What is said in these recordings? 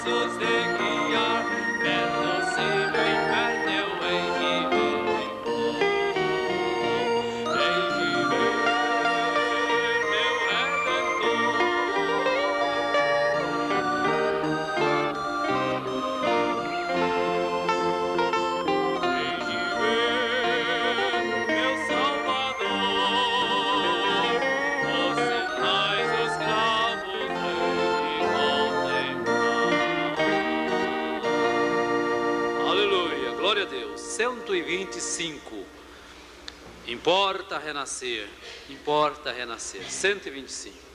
125. Importa renascer, importa renascer. 125.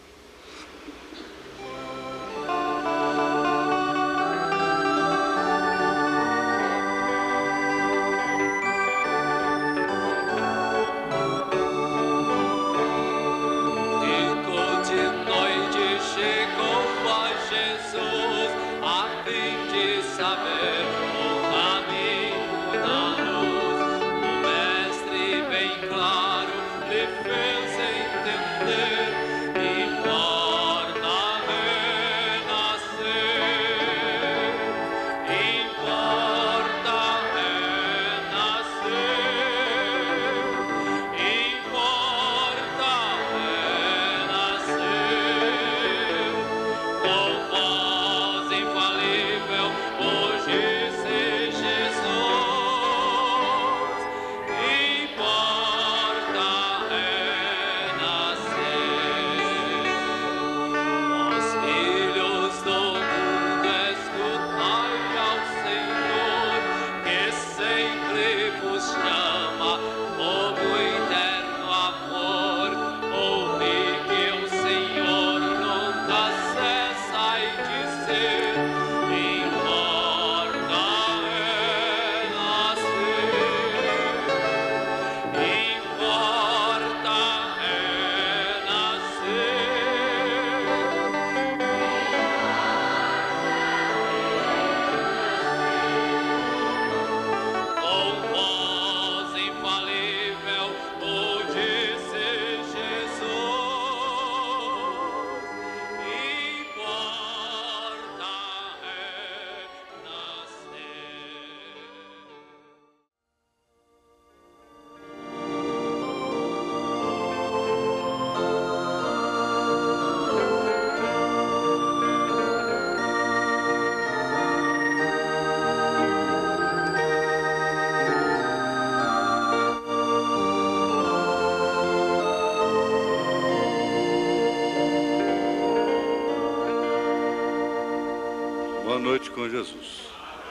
Boa noite com Jesus.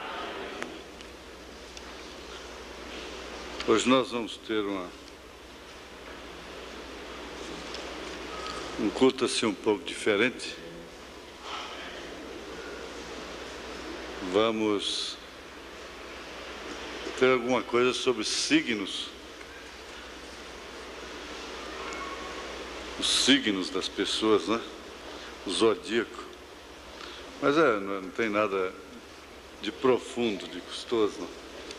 Hoje nós vamos ter um culto assim um pouco diferente. Vamos ter alguma coisa sobre signos. Os signos das pessoas, né? O zodíaco. Mas não tem nada de profundo, de custoso, não.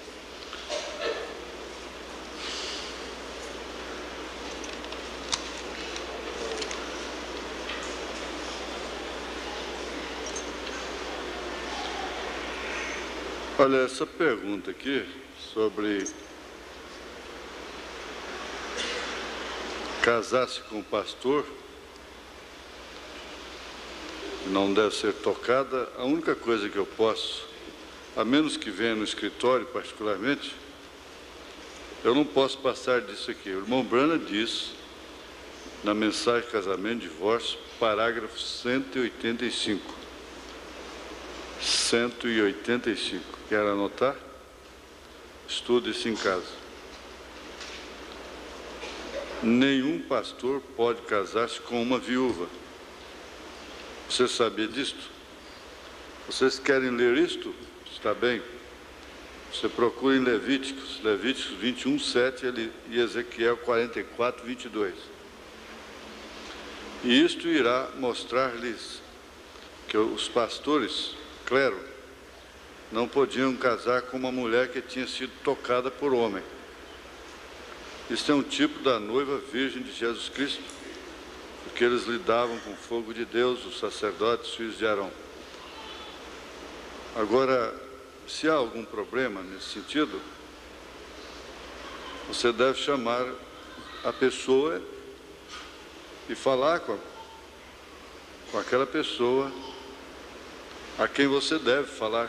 Olha, essa pergunta aqui sobre casar-se com um pastor não deve ser tocada. A única coisa que eu posso, a menos que venha no escritório particularmente, eu não posso passar disso aqui. O irmão Branham diz, na mensagem de casamento e divórcio, parágrafo 185. 185. Quer anotar? Estude isso em casa. Nenhum pastor pode casar-se com uma viúva. Você sabia disto? Vocês querem ler isto? Está bem. Você procura em Levíticos 21, 7 e Ezequiel 44, 22. E isto irá mostrar-lhes que os pastores, clero, não podiam casar com uma mulher que tinha sido tocada por homem. Isto é um tipo da noiva virgem de Jesus Cristo, porque eles lidavam com o fogo de Deus, os sacerdotes, filhos de Arão. Agora, se há algum problema nesse sentido, você deve chamar a pessoa e falar com aquela pessoa a quem você deve falar,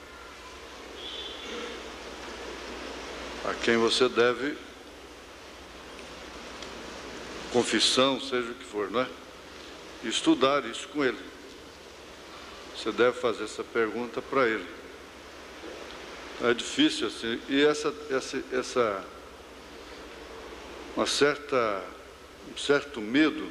a quem você deve confissão, seja o que for, não é? E estudar isso com ele. Você deve fazer essa pergunta para ele. É difícil assim, e um certo medo,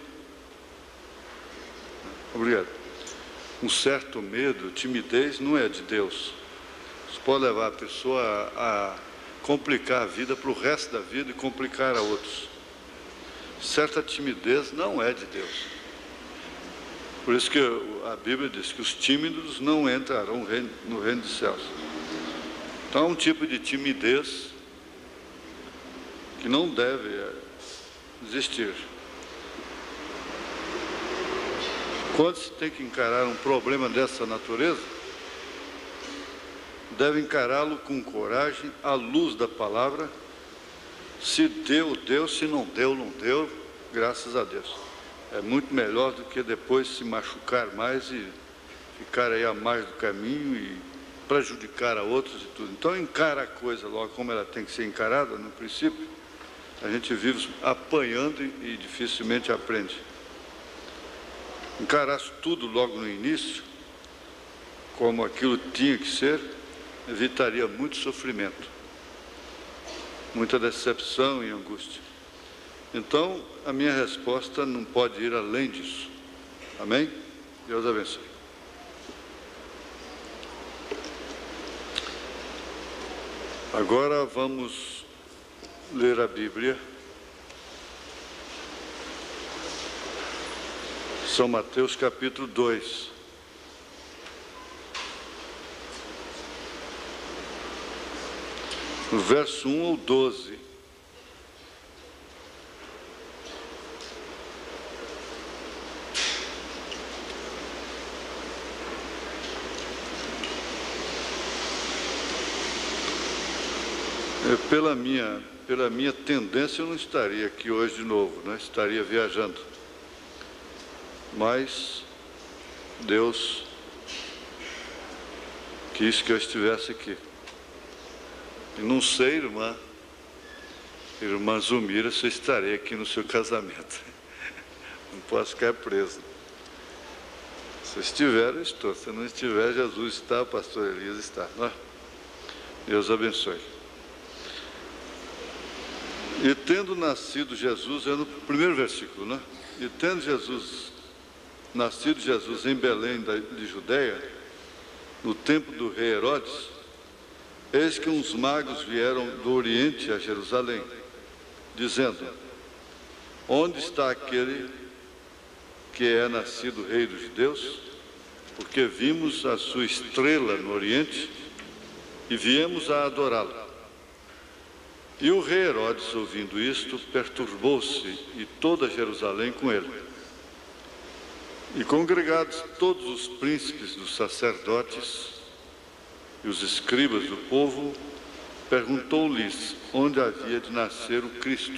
obrigado, um certo medo, timidez não é de Deus. Isso pode levar a pessoa a complicar a vida para o resto da vida e complicar a outros. Certa timidez não é de Deus. Por isso que a Bíblia diz que os tímidos não entrarão no reino dos céus. Então, é um tipo de timidez que não deve existir. Quando se tem que encarar um problema dessa natureza, deve encará-lo com coragem, à luz da palavra. Se deu, deu, se não deu, não deu, graças a Deus. É muito melhor do que depois se machucar mais e ficar aí à margem do caminho e prejudicar a outros e tudo. Então, encara a coisa logo como ela tem que ser encarada, no princípio. A gente vive apanhando e dificilmente aprende. Encarasse tudo logo no início, como aquilo tinha que ser, evitaria muito sofrimento, muita decepção e angústia. Então, a minha resposta não pode ir além disso. Amém? Deus abençoe. Agora vamos ler a Bíblia. São Mateus capítulo 2. No verso 1 ao 12. Pela minha tendência, eu não estaria aqui hoje de novo, né? Estaria viajando. Mas Deus quis que eu estivesse aqui. E não sei, irmã Zumira, se eu estarei aqui no seu casamento. Não posso ficar preso. Se eu estiver, eu estou. Se não estiver, Jesus está, o pastor Elias está. Não é? Deus abençoe. E tendo nascido Jesus, é no primeiro versículo, né? E tendo nascido Jesus em Belém de Judeia, no tempo do rei Herodes, eis que uns magos vieram do Oriente a Jerusalém, dizendo: onde está aquele que é nascido rei dos judeus? Porque vimos a sua estrela no Oriente e viemos a adorá-lo. E o rei Herodes, ouvindo isto, perturbou-se, e toda Jerusalém com ele. E congregados todos os príncipes dos sacerdotes e os escribas do povo, perguntou-lhes onde havia de nascer o Cristo.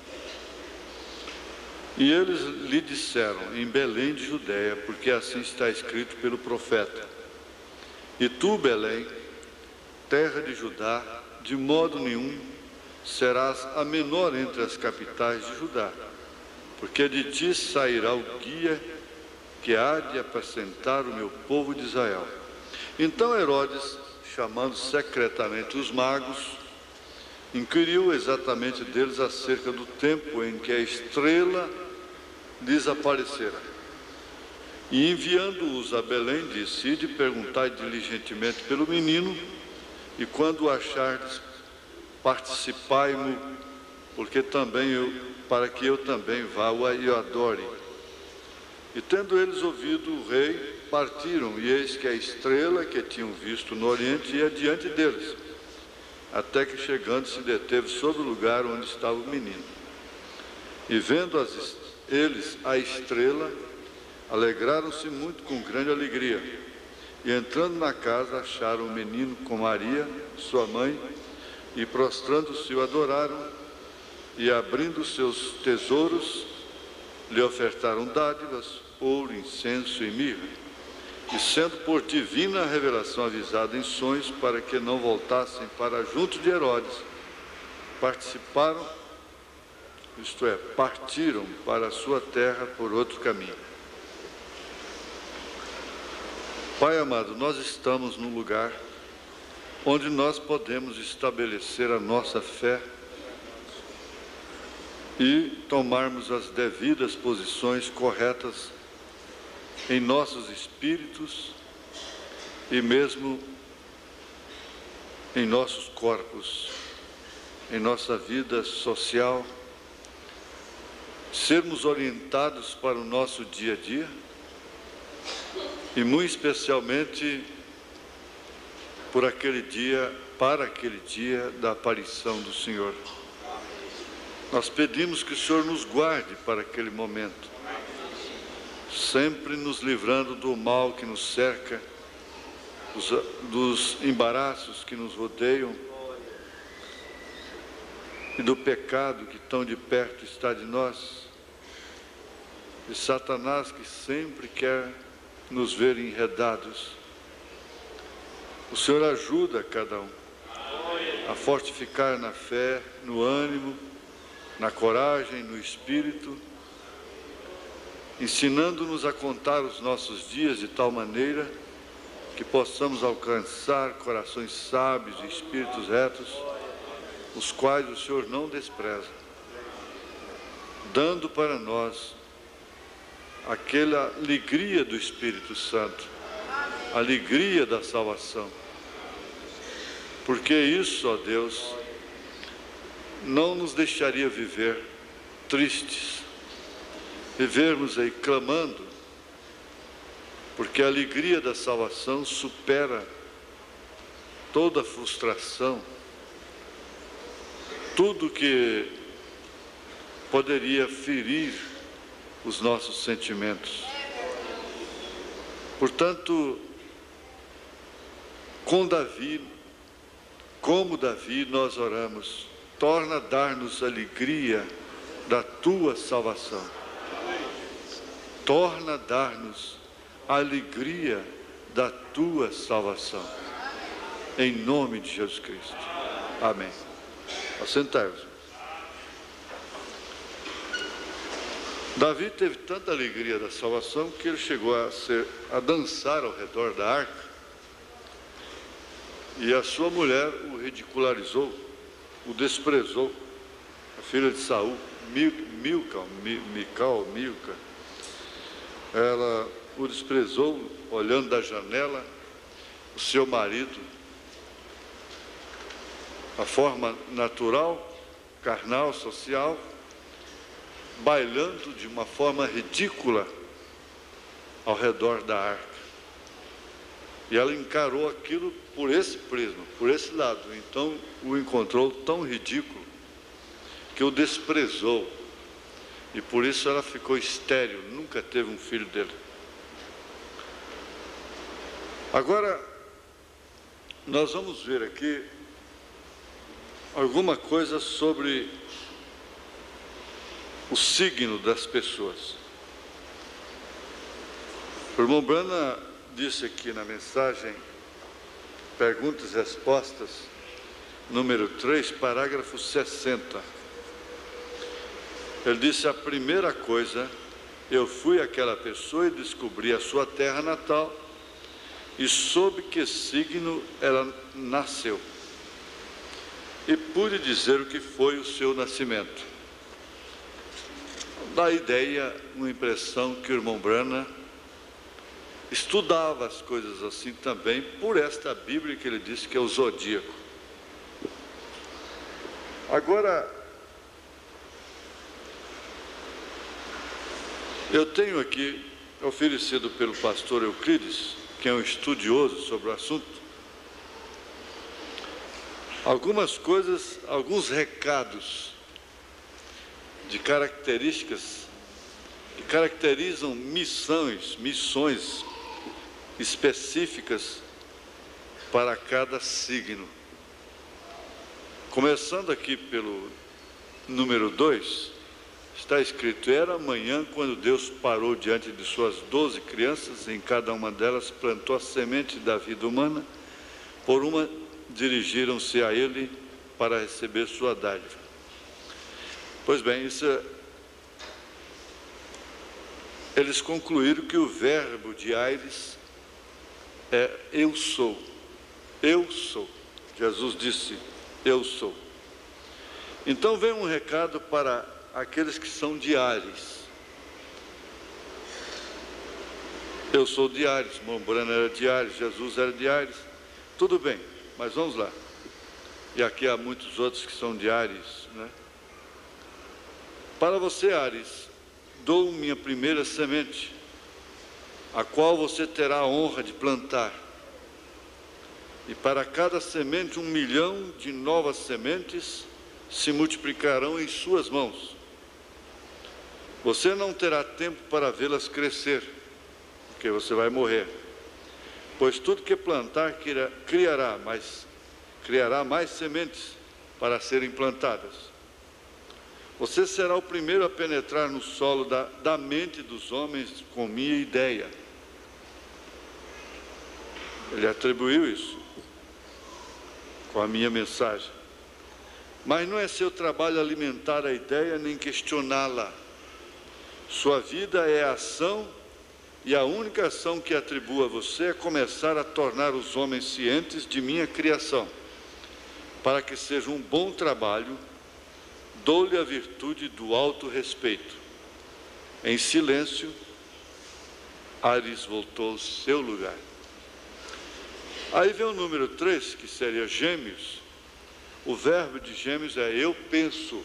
E eles lhe disseram: em Belém de Judeia, porque assim está escrito pelo profeta: e tu, Belém, terra de Judá, de modo nenhum serás a menor entre as capitais de Judá, porque de ti sairá o guia que há de apacentar o meu povo de Israel. Então Herodes, chamando secretamente os magos, inquiriu exatamente deles acerca do tempo em que a estrela lhes aparecera. E enviando-os a Belém, disse: ide perguntai diligentemente pelo menino, e quando o achardes, participai-mo, para que eu também vá e o adore. E tendo eles ouvido o rei, partiram, e eis que a estrela que tinham visto no Oriente ia diante deles, até que chegando se deteve sobre o lugar onde estava o menino. E vendo eles a estrela, alegraram-se muito com grande alegria. E entrando na casa, acharam o menino com Maria, sua mãe, e prostrando-se o adoraram, e abrindo seus tesouros, lhe ofertaram dádivas, ouro, incenso e mirra. E sendo por divina revelação avisado em sonhos, para que não voltassem para junto de Herodes, partiram para a sua terra por outro caminho. Pai amado, nós estamos num lugar onde nós podemos estabelecer a nossa fé e tomarmos as devidas posições corretas em nossos espíritos e mesmo em nossos corpos, em nossa vida social, sermos orientados para o nosso dia a dia e muito especialmente para aquele dia da aparição do Senhor. Nós pedimos que o Senhor nos guarde para aquele momento, sempre nos livrando do mal que nos cerca, dos embaraços que nos rodeiam e do pecado que tão de perto está de nós, e Satanás que sempre quer nos ver enredados. O Senhor ajuda cada um a fortificar na fé, no ânimo, na coragem, no espírito, ensinando-nos a contar os nossos dias de tal maneira que possamos alcançar corações sábios e espíritos retos, os quais o Senhor não despreza, dando para nós aquela alegria do Espírito Santo, a alegria da salvação. Porque isso, ó Deus, não nos deixaria viver tristes, vivermos aí clamando, porque a alegria da salvação supera toda frustração, tudo que poderia ferir os nossos sentimentos. Portanto, como Davi, nós oramos, torna a dar-nos alegria da Tua salvação. Torna a dar-nos a alegria da Tua salvação. Em nome de Jesus Cristo. Amém. Assentai-vos. Davi teve tanta alegria da salvação que ele chegou a dançar ao redor da arca, e a sua mulher o ridicularizou, o desprezou, a filha de Saul, Milca, ela o desprezou, olhando da janela o seu marido, a forma natural, carnal, social, bailando de uma forma ridícula ao redor da arca. E ela encarou aquilo por esse prisma, por esse lado. Então o encontrou tão ridículo que o desprezou. E por isso ela ficou estéril, nunca teve um filho dele. Agora, nós vamos ver aqui alguma coisa sobre o signo das pessoas. O irmão Brana disse aqui na mensagem, perguntas e respostas, número 3, parágrafo 60. Ele disse: a primeira coisa, eu fui aquela pessoa e descobri a sua terra natal e soube que signo ela nasceu. E pude dizer o que foi o seu nascimento. Dá ideia, uma impressão que o irmão Brana estudava as coisas assim também, por esta Bíblia que ele disse que é o zodíaco. Agora, eu tenho aqui, oferecido pelo pastor Euclides, que é um estudioso sobre o assunto, algumas coisas, alguns recados de características que caracterizam missões específicas para cada signo. Começando aqui pelo número 2, está escrito: era manhã quando Deus parou diante de suas 12 crianças, em cada uma delas plantou a semente da vida humana, por uma dirigiram-se a ele para receber sua dádiva. Pois bem, eles concluíram que o verbo de Aires é eu sou. Eu sou. Jesus disse, eu sou. Então vem um recado para aqueles que são de Ares. Eu sou de Ares, Mombrana era de Ares, Jesus era de Ares. Tudo bem, mas vamos lá. E aqui há muitos outros que são de Ares, né? Para você, Ares, dou minha primeira semente, a qual você terá a honra de plantar. E para cada semente 1 milhão de novas sementes se multiplicarão em suas mãos. Você não terá tempo para vê-las crescer, porque você vai morrer. Pois tudo que plantar criará mais sementes para serem plantadas. Você será o primeiro a penetrar no solo da mente dos homens com minha ideia. Ele atribuiu isso com a minha mensagem. Mas não é seu trabalho alimentar a ideia nem questioná-la. Sua vida é a ação, e a única ação que atribuo a você é começar a tornar os homens cientes de minha criação. Para que seja um bom trabalho, dou-lhe a virtude do auto-respeito. Em silêncio, Ares voltou ao seu lugar. Aí vem o número 3, que seria Gêmeos. O verbo de Gêmeos é eu penso.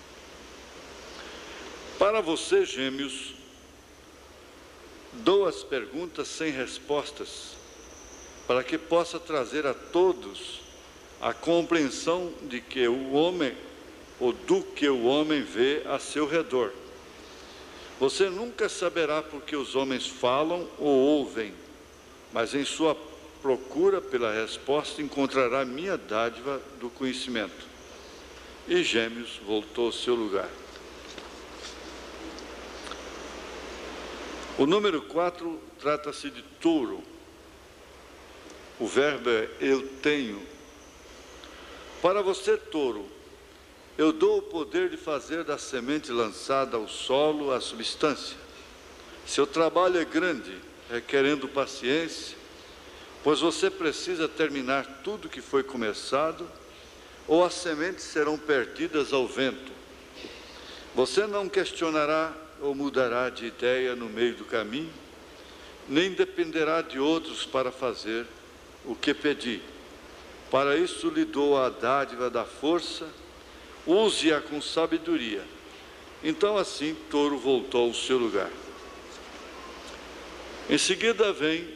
Para você, Gêmeos, dou as perguntas sem respostas, para que possa trazer a todos a compreensão de que o homem, ou do que o homem vê a seu redor. Você nunca saberá porque os homens falam ou ouvem, mas em sua procura pela resposta encontrará minha dádiva do conhecimento. E Gêmeos voltou ao seu lugar. O número 4 trata-se de touro. O verbo é eu tenho. Para você, touro, eu dou o poder de fazer da semente lançada ao solo a substância. Seu trabalho é grande, requerendo paciência, pois você precisa terminar tudo que foi começado, ou as sementes serão perdidas ao vento. Você não questionará ou mudará de ideia no meio do caminho, nem dependerá de outros para fazer o que pedi. Para isso lhe dou a dádiva da força, use-a com sabedoria. Então assim touro voltou ao seu lugar. Em seguida vem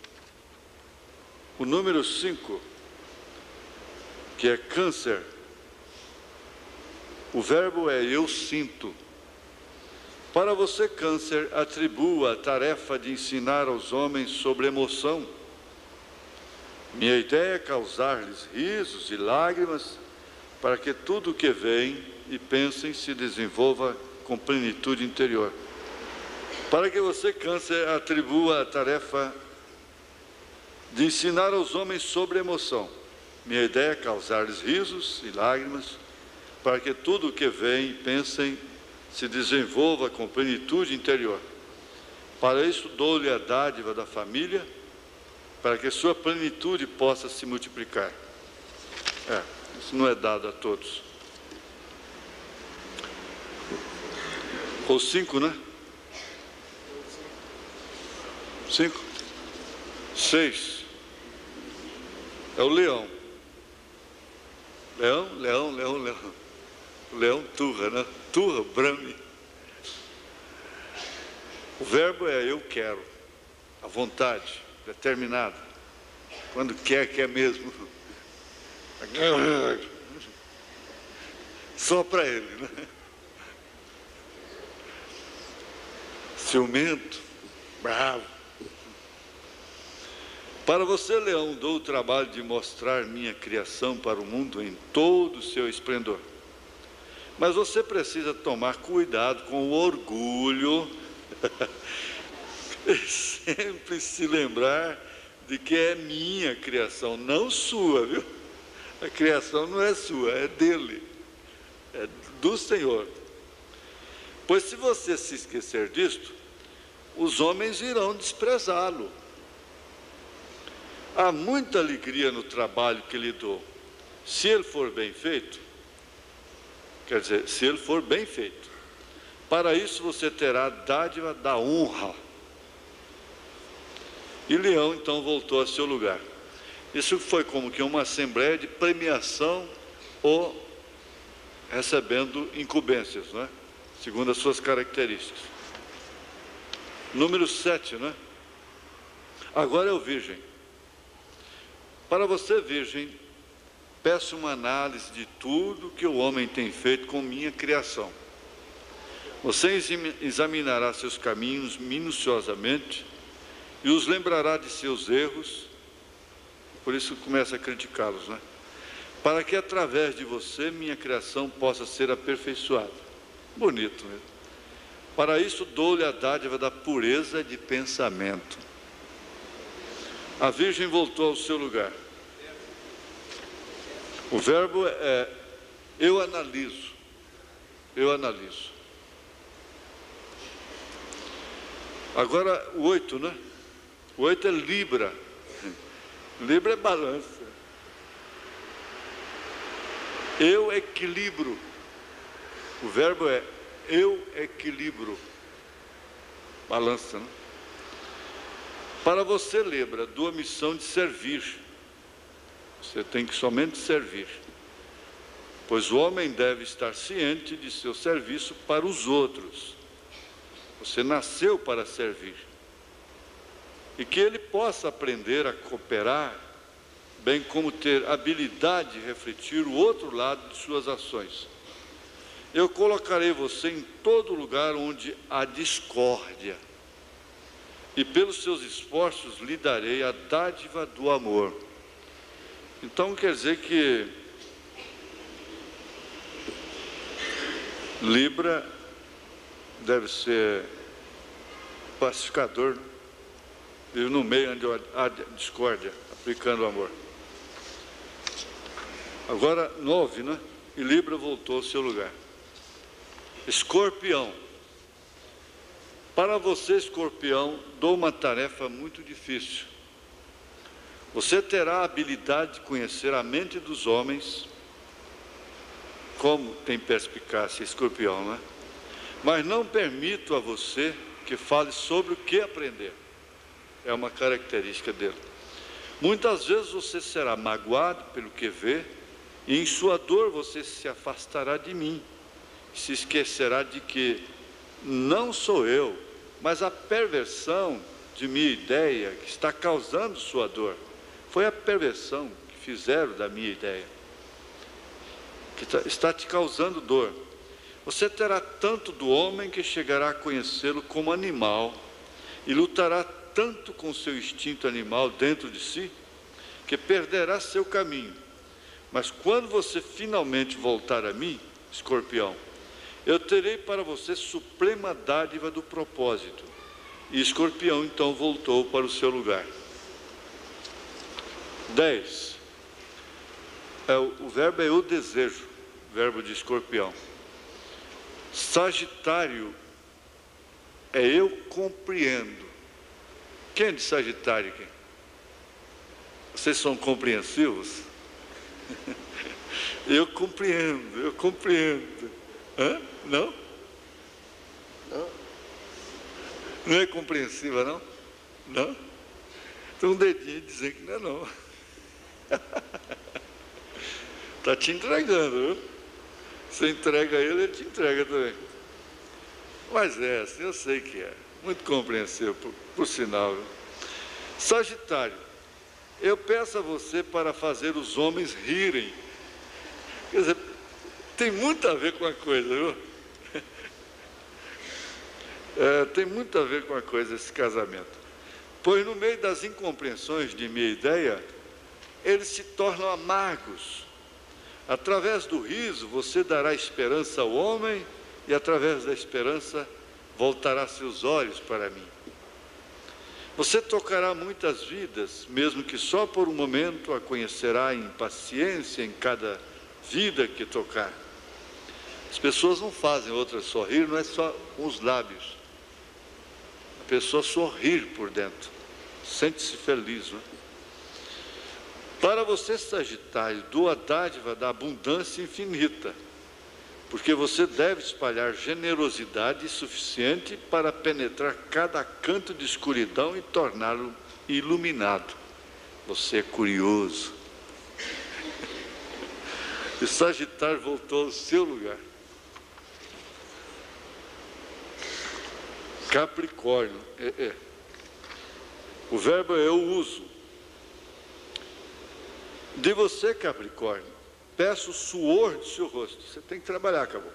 o número 5, que é câncer. O verbo é eu sinto. Para você, câncer, atribua a tarefa de ensinar aos homens sobre emoção. Minha ideia é causar-lhes risos e lágrimas, para que tudo o que veem e pensem se desenvolva com plenitude interior. Para que você, câncer, atribua a tarefa de ensinar aos homens sobre emoção. Minha ideia é causar-lhes risos e lágrimas, para que tudo o que veem e pensem se desenvolva com plenitude interior. Para isso dou-lhe a dádiva da família, para que sua plenitude possa se multiplicar. Isso não é dado a todos. Ou 5, né? 5. 6. É o leão. Leão. Leão turra, né? Turra, brame. O verbo é eu quero. A vontade, determinada. Quando quer mesmo. Só para ele, né? Ciumento, bravo. Para você, Leão, dou o trabalho de mostrar minha criação para o mundo em todo o seu esplendor. Mas você precisa tomar cuidado com o orgulho e sempre se lembrar de que é minha criação, não sua, viu? A criação não é sua, é dele, é do Senhor. Pois se você se esquecer disto, os homens irão desprezá-lo. Há muita alegria no trabalho que lhe dou. Se ele for bem feito, quer dizer, se ele for bem feito, para isso você terá a dádiva da honra. E Leão então voltou a seu lugar. Isso foi como que uma assembleia de premiação ou recebendo incumbências, não é? Segundo as suas características. Número 7, não é? Agora é o virgem. Para você, virgem, peço uma análise de tudo que o homem tem feito com minha criação. Você examinará seus caminhos minuciosamente e os lembrará de seus erros, por isso começa a criticá-los, né? Para que através de você minha criação possa ser aperfeiçoada. Bonito mesmo. Para isso dou-lhe a dádiva da pureza de pensamento. A virgem voltou ao seu lugar. O verbo é eu analiso. Eu analiso. Agora o 8, né? O 8 é Libra. Libra é balança. Eu equilibro. O verbo é eu equilibro. Balança, né? Para você, Libra, dou a missão de servir. Você tem que somente servir. Pois o homem deve estar ciente de seu serviço para os outros. Você nasceu para servir. E que ele possa aprender a cooperar, bem como ter habilidade de refletir o outro lado de suas ações. Eu colocarei você em todo lugar onde há discórdia. E pelos seus esforços lhe darei a dádiva do amor. Então quer dizer que Libra deve ser pacificador, né? Vive no meio onde há discórdia, aplicando o amor. Agora 9, né? E Libra voltou ao seu lugar. Escorpião. Para você, Escorpião, dou uma tarefa muito difícil. Você terá a habilidade de conhecer a mente dos homens, como tem perspicácia, Escorpião, né? Mas não permito a você que fale sobre o que aprender. É uma característica dele. Muitas vezes você será magoado pelo que vê, e em sua dor você se afastará de mim, se esquecerá de que não sou eu, mas a perversão de minha ideia que está causando sua dor. Foi a perversão que fizeram da minha ideia, que está te causando dor. Você terá tanto do homem que chegará a conhecê-lo como animal, e lutará tanto com seu instinto animal dentro de si, que perderá seu caminho. Mas quando você finalmente voltar a mim, Escorpião, eu terei para você suprema dádiva do propósito. E Escorpião então voltou para o seu lugar. 10. O verbo é o desejo, verbo de Escorpião. Sagitário é eu compreendo. Quem é de Sagitário aqui? Vocês são compreensivos? Eu compreendo, eu compreendo. Hã? Não? Não? Não é compreensiva, não? Não? Tem um dedinho dizendo que não é, não. Está te entregando, viu? Você entrega ele, ele te entrega também. Mas é assim, eu sei que é. Muito compreensível, por sinal. Viu? Sagitário, eu peço a você para fazer os homens rirem. Quer dizer, tem muito a ver com a coisa, viu? Tem muito a ver com a coisa esse casamento. Pois no meio das incompreensões de minha ideia, eles se tornam amargos. Através do riso, você dará esperança ao homem, e através da esperança, voltará seus olhos para mim. Você tocará muitas vidas, mesmo que só por um momento a conhecerá em paciência em cada vida que tocar. As pessoas não fazem outras sorrir, não é só com os lábios. A pessoa sorrir por dentro, sente-se feliz, não é? Para você, Sagitário, dou a dádiva da abundância infinita, porque você deve espalhar generosidade suficiente para penetrar cada canto de escuridão e torná-lo iluminado. Você é curioso. E Sagitário voltou ao seu lugar. Capricórnio. O verbo é eu uso. De você, Capricórnio, peço o suor do seu rosto. Você tem que trabalhar, caboclo.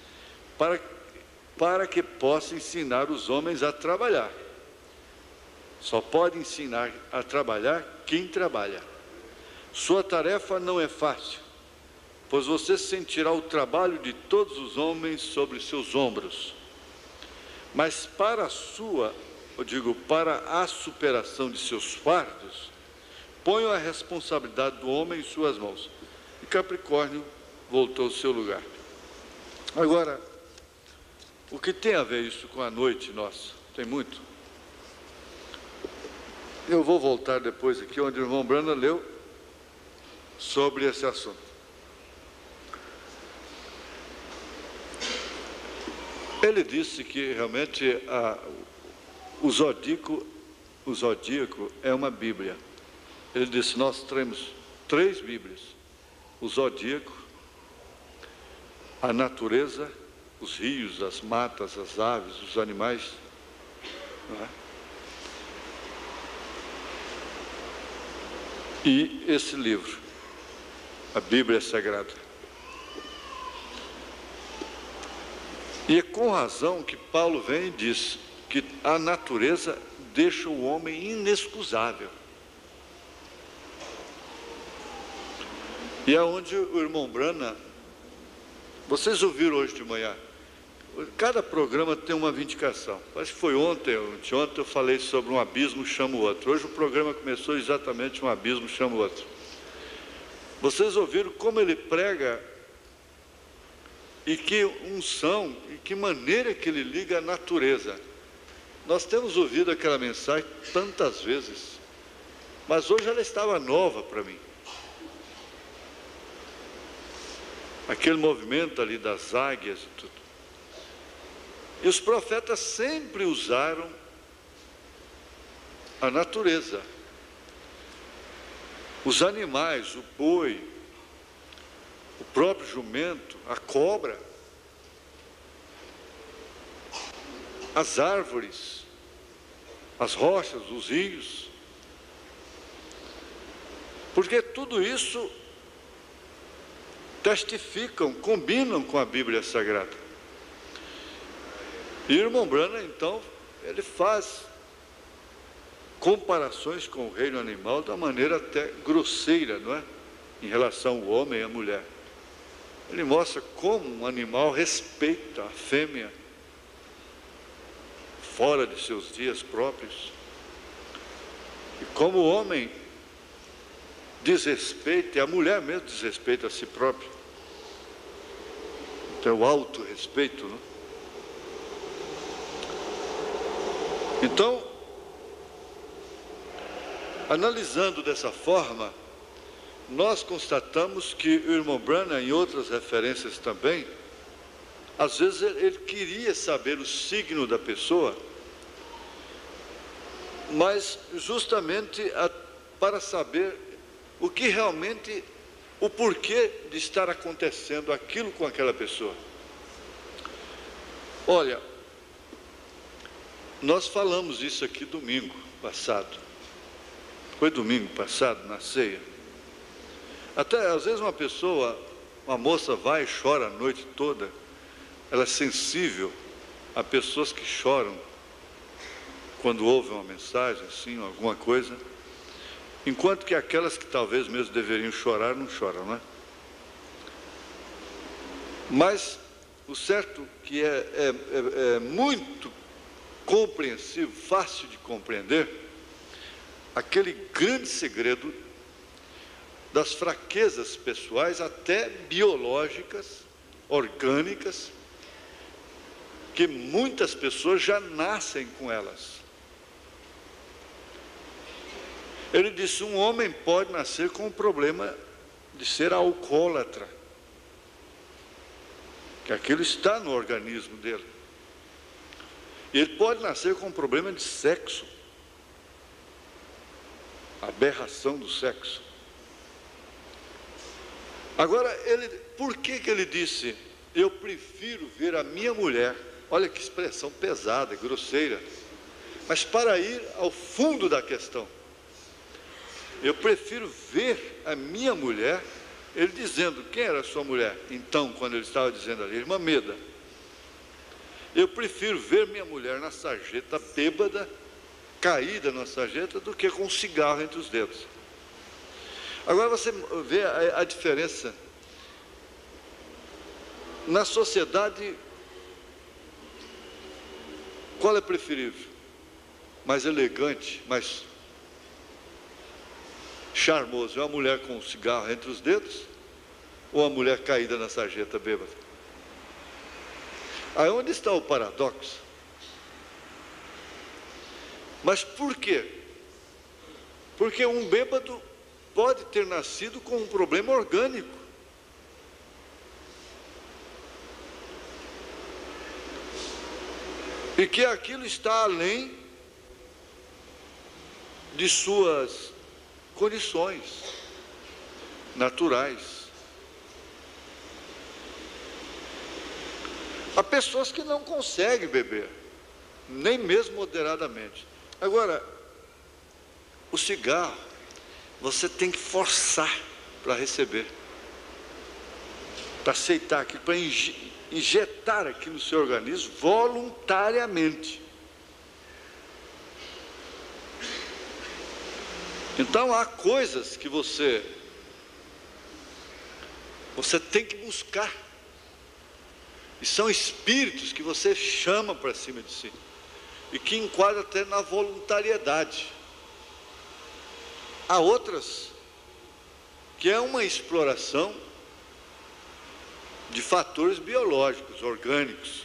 Para que possa ensinar os homens a trabalhar. Só pode ensinar a trabalhar quem trabalha. Sua tarefa não é fácil, pois você sentirá o trabalho de todos os homens sobre seus ombros. Mas para a superação de seus fardos, ponho a responsabilidade do homem em suas mãos. E Capricórnio voltou ao seu lugar. Agora, o que tem a ver isso com a noite nossa? Tem muito. Eu vou voltar depois aqui, onde o irmão Brana leu sobre esse assunto. Ele disse que realmente o zodíaco é uma Bíblia. Ele disse, nós temos 3 Bíblias: o zodíaco, a natureza, os rios, as matas, as aves, os animais, não é? E esse livro, a Bíblia Sagrada. E é com razão que Paulo vem e diz que a natureza deixa o homem inexcusável. E é onde o irmão Brana, vocês ouviram hoje de manhã, cada programa tem uma vindicação. Acho que foi ontem eu falei sobre um abismo chama o outro. Hoje o programa começou exatamente um abismo chama o outro. Vocês ouviram como ele prega e que unção e que maneira que ele liga a natureza. Nós temos ouvido aquela mensagem tantas vezes, mas hoje ela estava nova para mim. Aquele movimento ali das águias e tudo. E os profetas sempre usaram a natureza. Os animais, o boi, o próprio jumento, a cobra, as árvores, as rochas, os rios. Porque tudo isso testificam, combinam com a Bíblia Sagrada. E o irmão Brana, então, ele faz comparações com o reino animal da maneira até grosseira, não é? Em relação ao homem e à mulher. Ele mostra como um animal respeita a fêmea fora de seus dias próprios. E como o homem desrespeita, e a mulher mesmo desrespeita a si própria. Então, o autorrespeito, não? Então, analisando dessa forma, nós constatamos que o irmão Brana, em outras referências também, às vezes ele queria saber o signo da pessoa, mas justamente para saber o que realmente, o porquê de estar acontecendo aquilo com aquela pessoa. Olha, nós falamos isso aqui domingo passado. Foi domingo passado, na ceia. Até às vezes uma moça vai e chora a noite toda. Ela é sensível a pessoas que choram. quando ouvem uma mensagem, assim, alguma coisa, enquanto que aquelas que talvez mesmo deveriam chorar, não choram, não é? Mas o certo que é muito compreensível, fácil de compreender, aquele grande segredo das fraquezas pessoais, até biológicas, orgânicas, que muitas pessoas já nascem com elas. Ele disse, um homem pode nascer com o problema de ser alcoólatra, que aquilo está no organismo dele. Ele pode nascer com um problema de sexo, aberração do sexo. Agora, por que ele disse, eu prefiro ver a minha mulher, olha que expressão pesada, grosseira, mas para ir ao fundo da questão, eu prefiro ver a minha mulher, ele dizendo, quem era a sua mulher? Então, quando ele estava dizendo ali, irmã Meda, eu prefiro ver minha mulher na sarjeta bêbada, caída na sarjeta, do que com um cigarro entre os dedos. Agora você vê a diferença. Na sociedade, qual é preferível? Mais elegante, mais charmoso? É a mulher com um cigarro entre os dedos? Ou a mulher caída na sarjeta bêbada? Aí onde está o paradoxo? Mas por quê? Porque um bêbado pode ter nascido com um problema orgânico. E que aquilo está além de suas condições naturais. Há pessoas que não conseguem beber, nem mesmo moderadamente. Agora, o cigarro, você tem que forçar para receber, para aceitar aquilo, para injetar aquilo no seu organismo voluntariamente. Então há coisas que você tem que buscar, e são espíritos que você chama para cima de si, e que enquadra até na voluntariedade. Há outras que é uma exploração de fatores biológicos, orgânicos.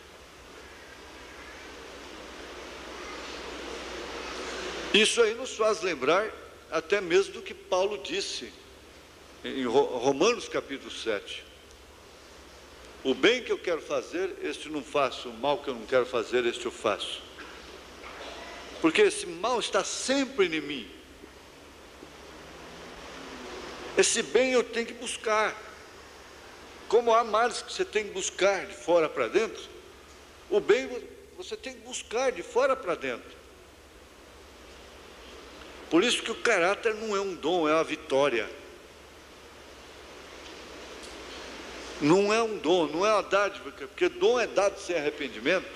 Isso aí nos faz lembrar até mesmo do que Paulo disse em Romanos capítulo 7. O bem que eu quero fazer, este não faço, o mal que eu não quero fazer, este eu faço. Porque esse mal está sempre em mim. Esse bem eu tenho que buscar. Como há males que você tem que buscar de fora para dentro, o bem você tem que buscar de fora para dentro. Por isso que o caráter não é um dom, é uma vitória. Não é um dom, não é uma dádiva, porque dom é dado sem arrependimento.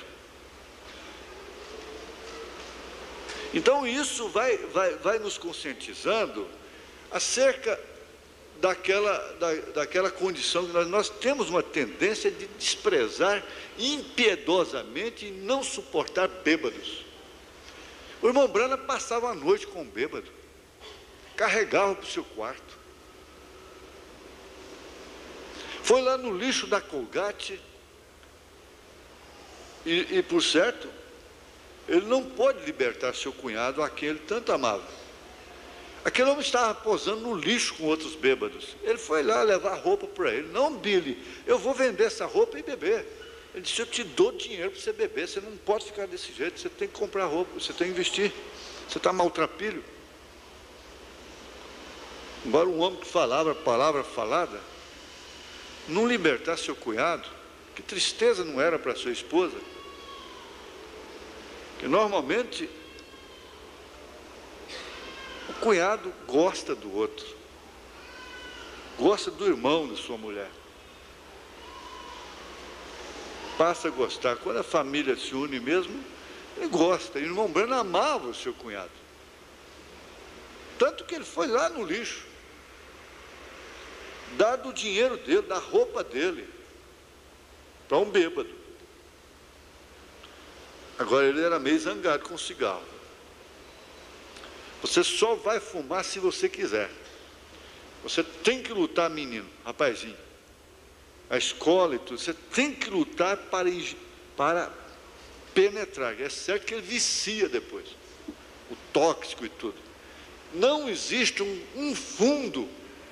Então isso vai nos conscientizando acerca daquela condição que nós temos uma tendência de desprezar impiedosamente e não suportar bêbados. O irmão Brana passava a noite com um bêbado, carregava para o seu quarto. Foi lá no lixo da Colgate e por certo, ele não pôde libertar seu cunhado, a quem ele tanto amava. Aquele homem estava posando no lixo com outros bêbados. Ele foi lá levar roupa para ele. Não, Billy, eu vou vender essa roupa e beber. Ele disse, eu te dou dinheiro para você beber, você não pode ficar desse jeito, você tem que comprar roupa, você tem que investir, você está maltrapilho. Embora um homem que falava a palavra falada, não libertar seu cunhado, que tristeza não era para sua esposa, que normalmente o cunhado gosta do outro, gosta do irmão da sua mulher, passa a gostar. Quando a família se une mesmo, Ele gosta. E o irmão Branham amava o seu cunhado. Tanto que ele foi lá no lixo, dar do dinheiro dele, da roupa dele, para um bêbado. Agora ele era meio zangado com o cigarro. Você só vai fumar se você quiser. Você tem que lutar, menino, rapazinho. A escola e tudo, você tem que lutar para penetrar. É certo que ele vicia depois. O tóxico e tudo. Não existe um fundo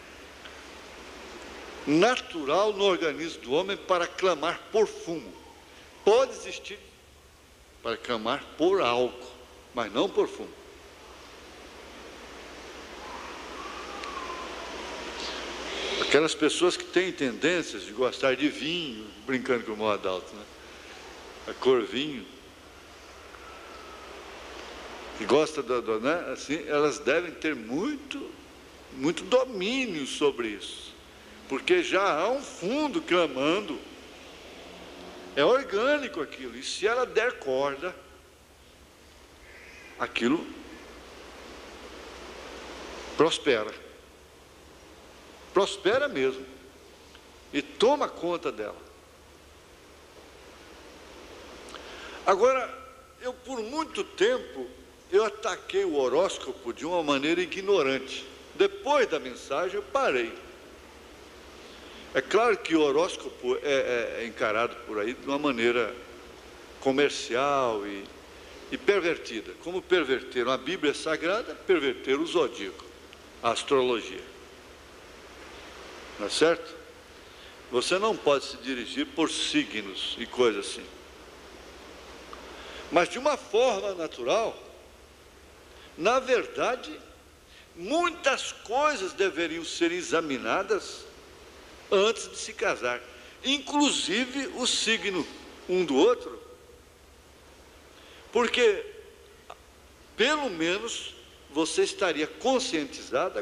natural no organismo do homem para clamar por fumo. Pode existir para clamar por álcool, mas não por fumo. Aquelas pessoas que têm tendências de gostar de vinho, brincando com o irmão Adalto, né? A cor vinho, que gosta né? Assim, elas devem ter muito domínio sobre isso, porque já há um fundo clamando, é orgânico aquilo, e se ela der corda, aquilo prospera mesmo, e toma conta dela. Agora, eu por muito tempo, eu ataquei o horóscopo de uma maneira ignorante. Depois da mensagem eu parei. É claro que o horóscopo é encarado por aí de uma maneira comercial e pervertida. Como perverteram a Bíblia Sagrada, perverteram o zodíaco, a astrologia. Não é certo? Você não pode se dirigir por signos e coisas assim. Mas de uma forma natural, na verdade, muitas coisas deveriam ser examinadas antes de se casar, inclusive o signo um do outro, porque pelo menos você estaria conscientizado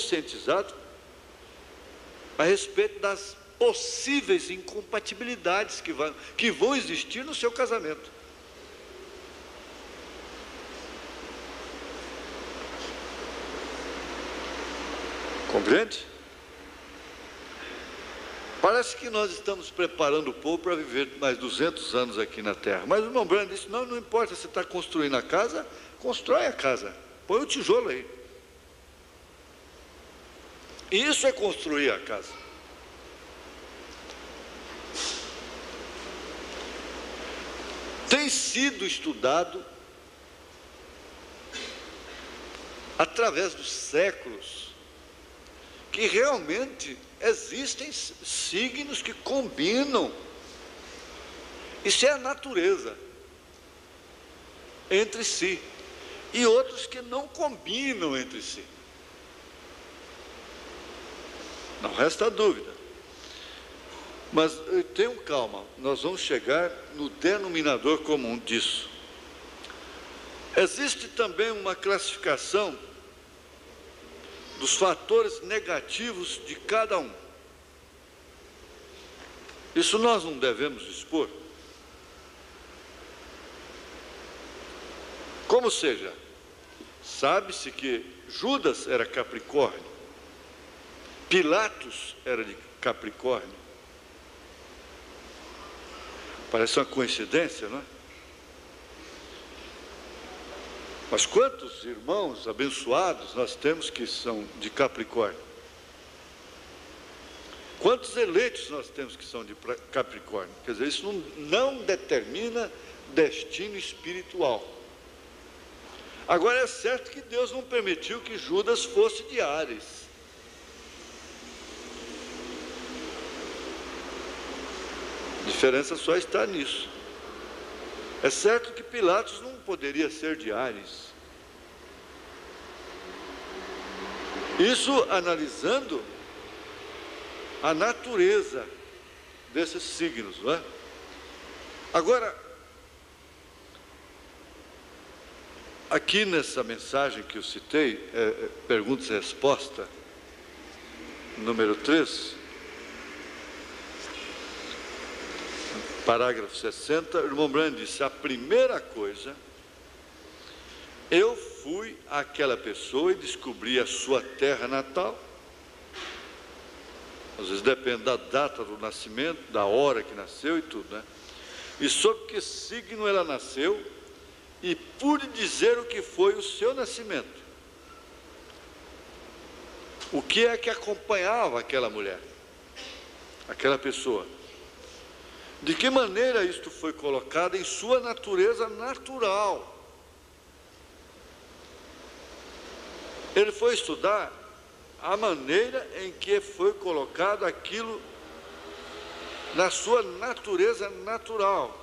a respeito das possíveis incompatibilidades que vão existir no seu casamento. Compreende? Parece que nós estamos preparando o povo para viver mais 200 anos aqui na Terra. Mas o irmão Branham disse, não importa se está construindo a casa, constrói a casa, põe o tijolo aí. Isso é construir a casa. Tem sido estudado através dos séculos que realmente existem signos que combinam. Isso é a natureza entre si, e outros que não combinam entre si. Não resta dúvida. Mas tenham calma, nós vamos chegar no denominador comum disso. Existe também uma classificação dos fatores negativos de cada um. Isso nós não devemos expor. Como seja, sabe-se que Judas era Capricórnio, Pilatos era de Capricórnio. Parece uma coincidência, não é? Mas quantos irmãos abençoados nós temos que são de Capricórnio? Quantos eleitos nós temos que são de Capricórnio? Quer dizer, isso não determina destino espiritual. Agora é certo que Deus não permitiu que Judas fosse de Áries. A diferença só está nisso. É certo que Pilatos não poderia ser de Áries. Isso analisando a natureza desses signos, não é? Agora, aqui nessa mensagem que eu citei, perguntas e resposta, número 3, parágrafo 60, o irmão Branham disse, a primeira coisa Eu fui àquela pessoa e descobri a sua terra natal. Às vezes depende da data do nascimento, da hora que nasceu e tudo, né? E sob que signo ela nasceu, e pude dizer o que foi o seu nascimento. O que é que acompanhava aquela mulher, aquela pessoa? De que maneira isto foi colocado em sua natureza natural? Ele foi estudar a maneira em que foi colocado aquilo na sua natureza natural.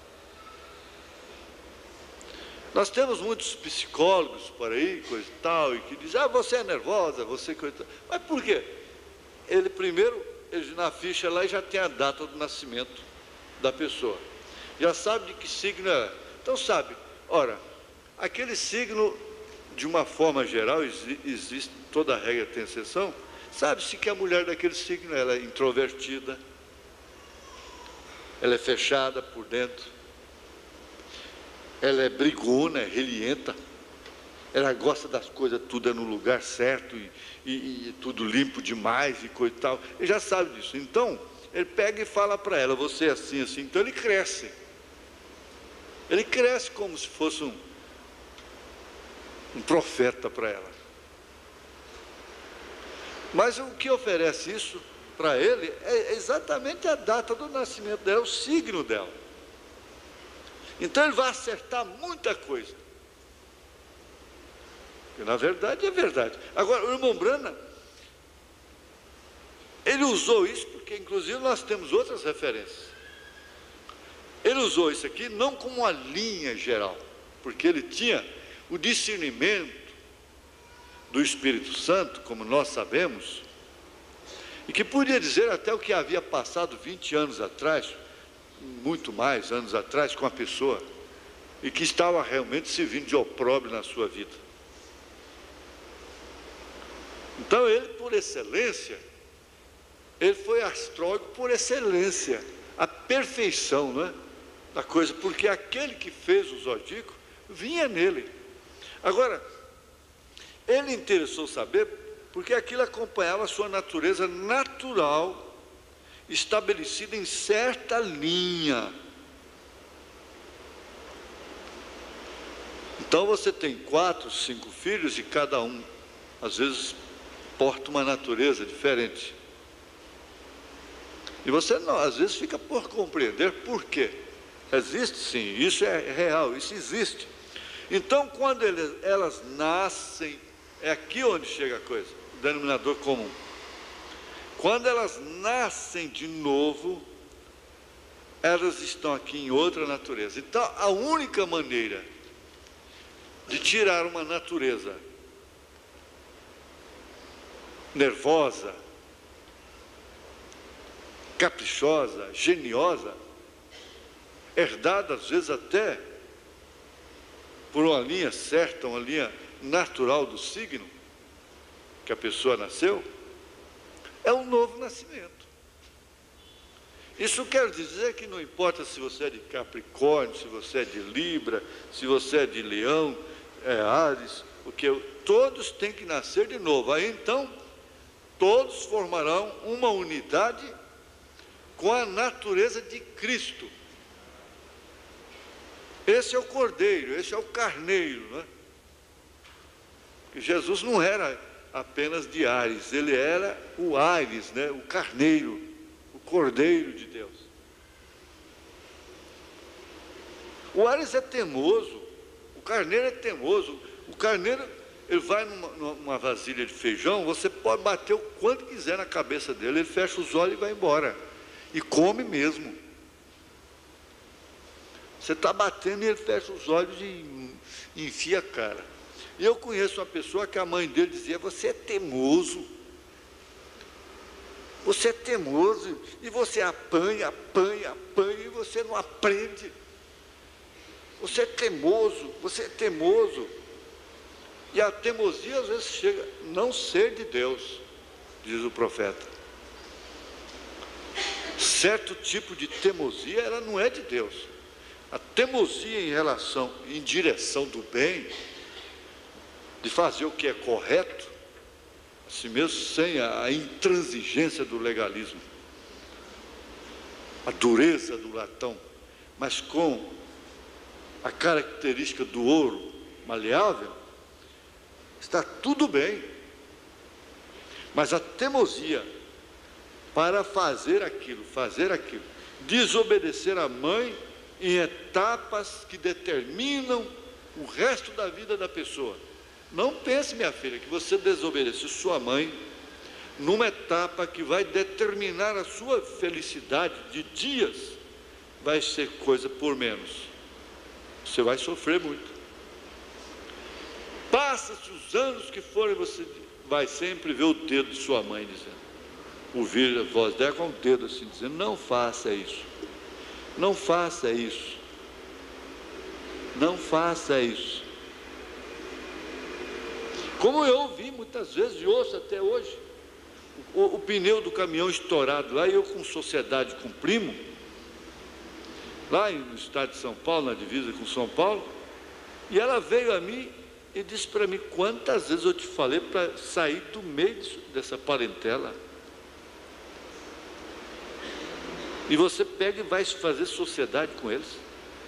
Nós temos muitos psicólogos por aí, coisa e tal, e que dizem, você é nervosa, você coisa e tal. Mas por quê? Ele primeiro, na ficha lá, já tem a data do nascimento da pessoa. Já sabe de que signo é. Então sabe, ora, aquele signo, de uma forma geral, existe, toda regra tem exceção, sabe-se que a mulher daquele signo, ela é introvertida, ela é fechada por dentro, ela é brigona, é relienta, ela gosta das coisas tudo no lugar certo e tudo limpo demais e coisa e tal. Ele já sabe disso. Então, ele pega e fala para ela, você é assim, assim. Então ele cresce. Ele cresce como se fosse um profeta para ela. Mas o que oferece isso para ele é exatamente a data do nascimento dela, o signo dela. Então ele vai acertar muita coisa. E na verdade é verdade. Agora, o irmão Branham, ele usou isso porque inclusive nós temos outras referências. Ele usou isso aqui não como uma linha geral, porque ele tinha o discernimento do Espírito Santo, como nós sabemos, e que podia dizer até o que havia passado 20 anos atrás, muito mais anos atrás, com a pessoa, e que estava realmente servindo de opróbrio na sua vida. Então ele, por excelência, ele foi astrólogo por excelência, a perfeição, não é, da coisa, porque aquele que fez o zodíaco vinha nele. Agora, ele interessou saber porque aquilo acompanhava a sua natureza natural, estabelecida em certa linha. Então você tem 4, 5 filhos e cada um, às vezes, porta uma natureza diferente. E você, não, às vezes, fica por compreender por quê. Existe sim, isso é real, isso existe. Então, quando elas nascem, é aqui onde chega a coisa, o denominador comum. Quando elas nascem de novo, elas estão aqui em outra natureza. Então, a única maneira de tirar uma natureza nervosa, caprichosa, geniosa, herdada às vezes até por uma linha certa, uma linha natural do signo que a pessoa nasceu, é um novo nascimento. Isso quer dizer que não importa se você é de Capricórnio, se você é de Libra, se você é de Leão, Áries, porque todos têm que nascer de novo. Aí então, todos formarão uma unidade com a natureza de Cristo. Esse é o Cordeiro, esse é o Carneiro, né? Jesus não era apenas de Áries, ele era o Áries, né? O Carneiro, o Cordeiro de Deus. O Áries é teimoso, o Carneiro é teimoso. O Carneiro, ele vai numa vasilha de feijão, você pode bater o quanto quiser na cabeça dele, ele fecha os olhos e vai embora. E come mesmo. Você está batendo e ele fecha os olhos e enfia a cara. E eu conheço uma pessoa que a mãe dele dizia, você é teimoso. Você é teimoso e você apanha e você não aprende. Você é teimoso, você é teimoso. E a teimosia às vezes chega a não ser de Deus, diz o profeta. Certo tipo de teimosia, ela não é de Deus. A teimosia em direção do bem, de fazer o que é correto, assim mesmo, sem a intransigência do legalismo, a dureza do latão, mas com a característica do ouro maleável, está tudo bem. Mas a teimosia para fazer aquilo, desobedecer a mãe em etapas que determinam o resto da vida da pessoa. Não pense, minha filha, que você desobedeceu sua mãe numa etapa que vai determinar a sua felicidade de dias, vai ser coisa por menos. Você vai sofrer muito. Passa-se os anos que forem, você vai sempre ver o dedo de sua mãe dizendo, ouvir a voz dela com o dedo assim, dizendo, não faça isso, não faça isso, não faça isso. Como eu ouvi muitas vezes, e ouço até hoje, o pneu do caminhão estourado lá, e eu com sociedade com primo, lá no estado de São Paulo, na divisa com São Paulo, e ela veio a mim e disse para mim, quantas vezes eu te falei para sair do meio dessa parentela? E você pega e vai fazer sociedade com eles,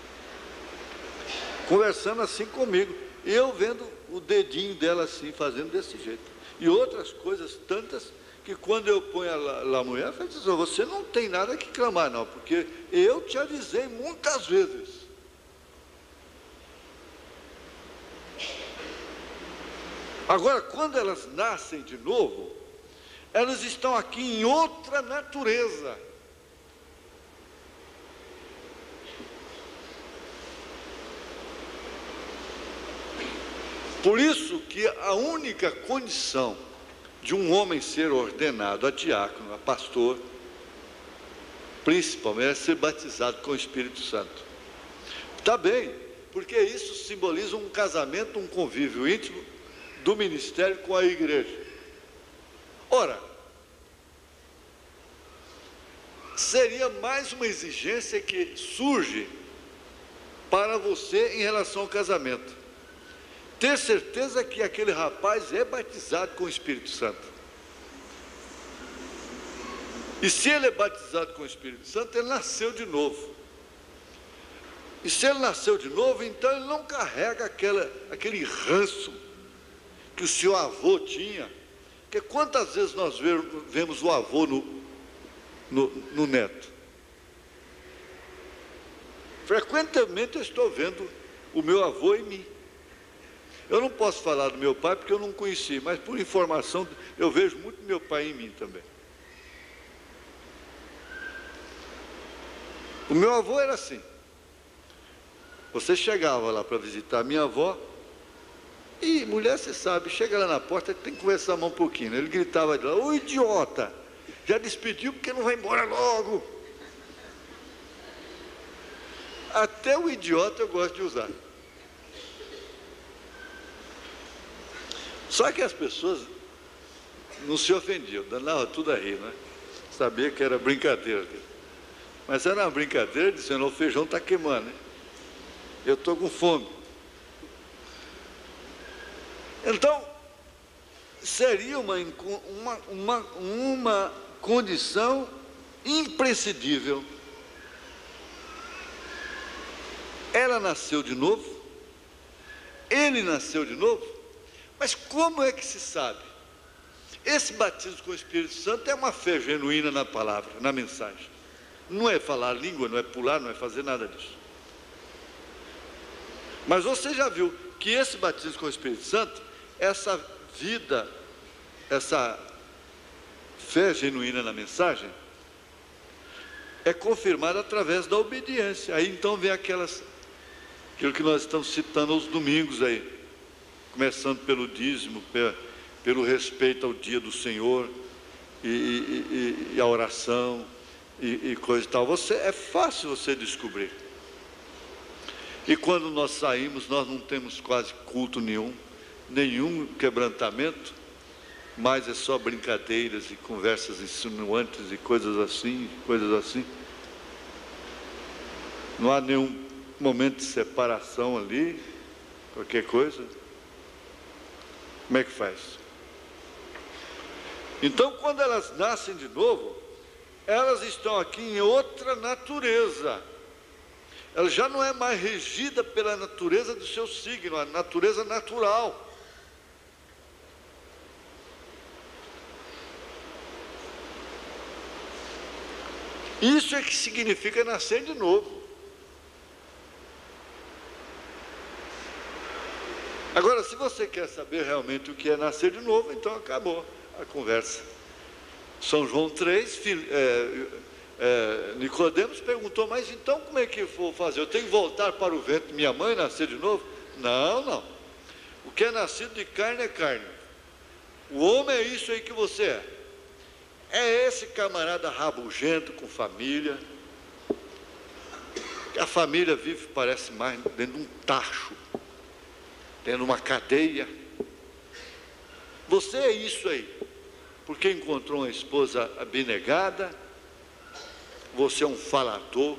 conversando assim comigo, e eu vendo o dedinho dela assim, fazendo desse jeito, e outras coisas tantas, que quando eu ponho a mulher, ela diz, você não tem nada que clamar não, porque eu te avisei muitas vezes. Agora, quando elas nascem de novo, elas estão aqui em outra natureza. Por isso que a única condição de um homem ser ordenado a diácono, a pastor, principalmente, é ser batizado com o Espírito Santo. Está bem, porque isso simboliza um casamento, um convívio íntimo do ministério com a igreja. Ora, seria mais uma exigência que surge para você em relação ao casamento. Ter certeza que aquele rapaz é batizado com o Espírito Santo. E se ele é batizado com o Espírito Santo, ele nasceu de novo. E se ele nasceu de novo, então ele não carrega aquele ranço que o seu avô tinha. Porque quantas vezes nós vemos o avô no neto? Frequentemente eu estou vendo o meu avô em mim. Eu não posso falar do meu pai porque eu não conheci, mas por informação eu vejo muito meu pai em mim também. O meu avô era assim. Você chegava lá para visitar a minha avó, e mulher, você sabe, chega lá na porta, tem que conversar um pouquinho. Ele gritava de lá, ô idiota, já despediu porque não vai embora logo. Até o idiota eu gosto de usar. Só que as pessoas não se ofendiam, danava tudo a rir, né? Sabia que era brincadeira dele. Mas era uma brincadeira dizendo, o feijão está queimando, né? Eu estou com fome. Então, seria uma condição imprescindível. Ela nasceu de novo, ele nasceu de novo. Mas como é que se sabe? Esse batismo com o Espírito Santo é uma fé genuína na palavra, na mensagem. Não é falar língua, não é pular, não é fazer nada disso. Mas você já viu que esse batismo com o Espírito Santo, essa vida, essa fé genuína na mensagem, é confirmada através da obediência. Aí então vem aquilo que nós estamos citando aos domingos aí. Começando pelo dízimo, pelo respeito ao dia do Senhor, e a oração, e coisa e tal. É fácil você descobrir. E quando nós saímos, nós não temos quase culto nenhum quebrantamento, mas é só brincadeiras e conversas insinuantes e coisas assim. Não há nenhum momento de separação ali, qualquer coisa. Como é que faz? Então, quando elas nascem de novo, elas estão aqui em outra natureza. Ela já não é mais regida pela natureza do seu signo, a natureza natural. Isso é que significa nascer de novo. Agora, se você quer saber realmente o que é nascer de novo, então acabou a conversa. São João 3, Nicodemos perguntou, mas então como é que eu vou fazer? Eu tenho que voltar para o ventre de minha mãe e nascer de novo? Não, não. O que é nascido de carne é carne. O homem é isso aí que você é. É esse camarada rabugento com família. A família vive, parece mais dentro de um tacho, dentro de uma cadeia. Você é isso aí, porque encontrou uma esposa abnegada, você é um falador,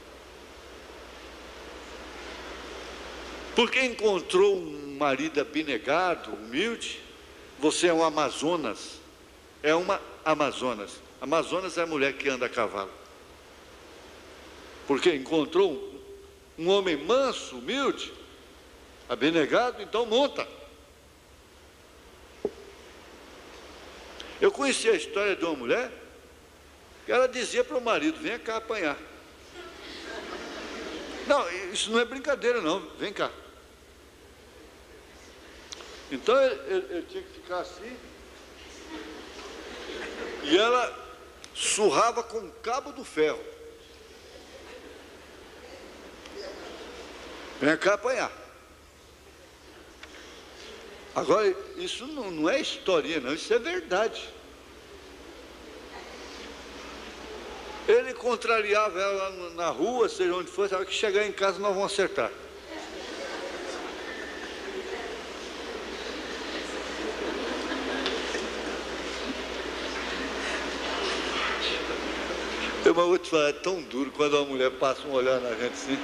porque encontrou um marido abnegado, humilde, você é um Amazonas, é uma Amazonas. Amazonas é a mulher que anda a cavalo. Porque encontrou um homem manso, humilde, abnegado, então monta. Eu conheci a história de uma mulher que ela dizia para o marido, venha cá apanhar. Não, isso não é brincadeira não, vem cá. Então ele tinha que ficar assim, e ela surrava com o cabo do ferro. Vem cá apanhar. Agora, isso não é historinha não, isso é verdade. Ele contrariava ela na rua, seja onde fosse, sabe que chegar em casa nós vamos acertar. Eu vou te falar, é tão duro quando uma mulher passa um olhar na gente assim.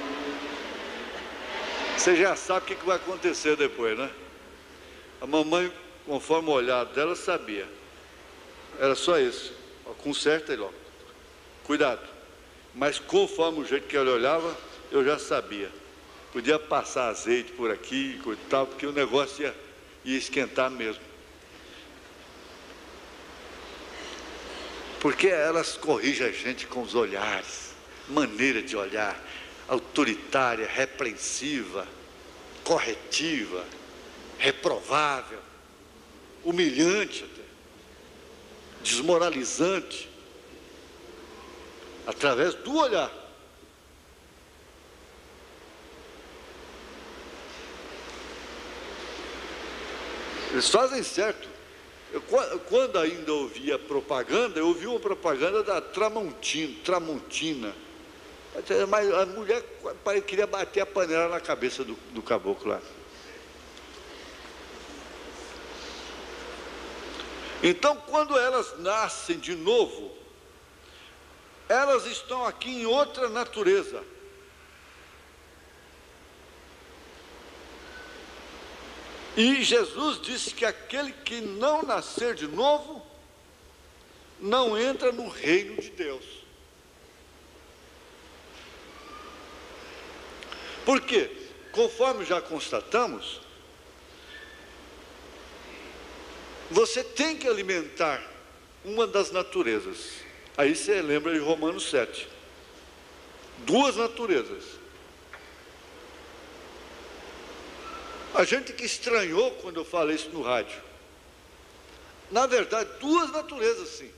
Você já sabe o que vai acontecer depois, né? A mamãe, conforme o olhar dela, sabia. Era só isso. Ó, conserta ele, ó. Cuidado. Mas conforme o jeito que ela olhava, eu já sabia. Podia passar azeite por aqui e tal, porque o negócio ia esquentar mesmo. Porque elas corrigem a gente com os olhares, maneira de olhar, autoritária, repreensiva, corretiva, reprovável, humilhante até, desmoralizante, através do olhar. Eles fazem certo. Quando ainda ouvia propaganda, eu ouvi uma propaganda da Tramontina. Mas a mulher queria bater a panela na cabeça do caboclo lá. Então, quando elas nascem de novo, elas estão aqui em outra natureza. E Jesus disse que aquele que não nascer de novo, não entra no reino de Deus. Por quê? Conforme já constatamos, você tem que alimentar uma das naturezas. Aí você lembra de Romanos 7. Duas naturezas. A gente que estranhou quando eu falei isso no rádio. Na verdade, duas naturezas, sim.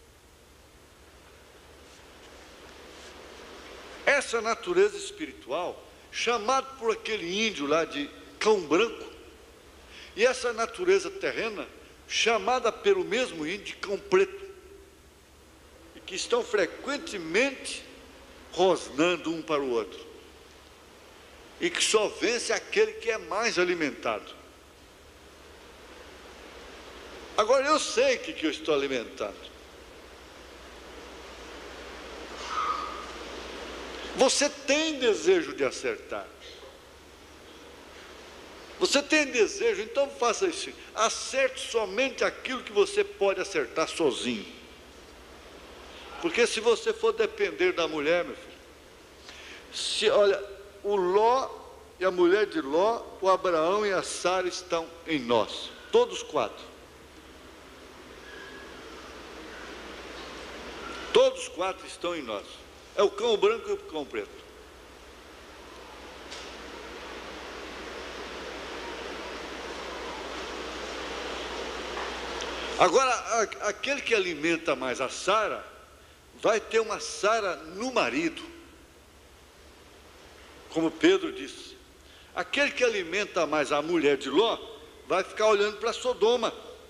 Essa natureza espiritual, chamada por aquele índio lá de cão branco, e essa natureza terrena, chamada pelo mesmo índio de cão preto, e que estão frequentemente rosnando um para o outro, e que só vence aquele que é mais alimentado. Agora eu sei o que eu estou alimentando. Você tem desejo de acertar. Você tem desejo, então faça isso. Acerte somente aquilo que você pode acertar sozinho. Porque se você for depender da mulher, meu filho, olha, o Ló e a mulher de Ló, o Abraão e a Sara estão em nós, todos quatro. Todos quatro estão em nós. É o cão branco e o cão preto. Agora, aquele que alimenta mais a Sara, vai ter uma Sara no marido. Como Pedro disse. Aquele que alimenta mais a mulher de Ló, vai ficar olhando para Sodoma.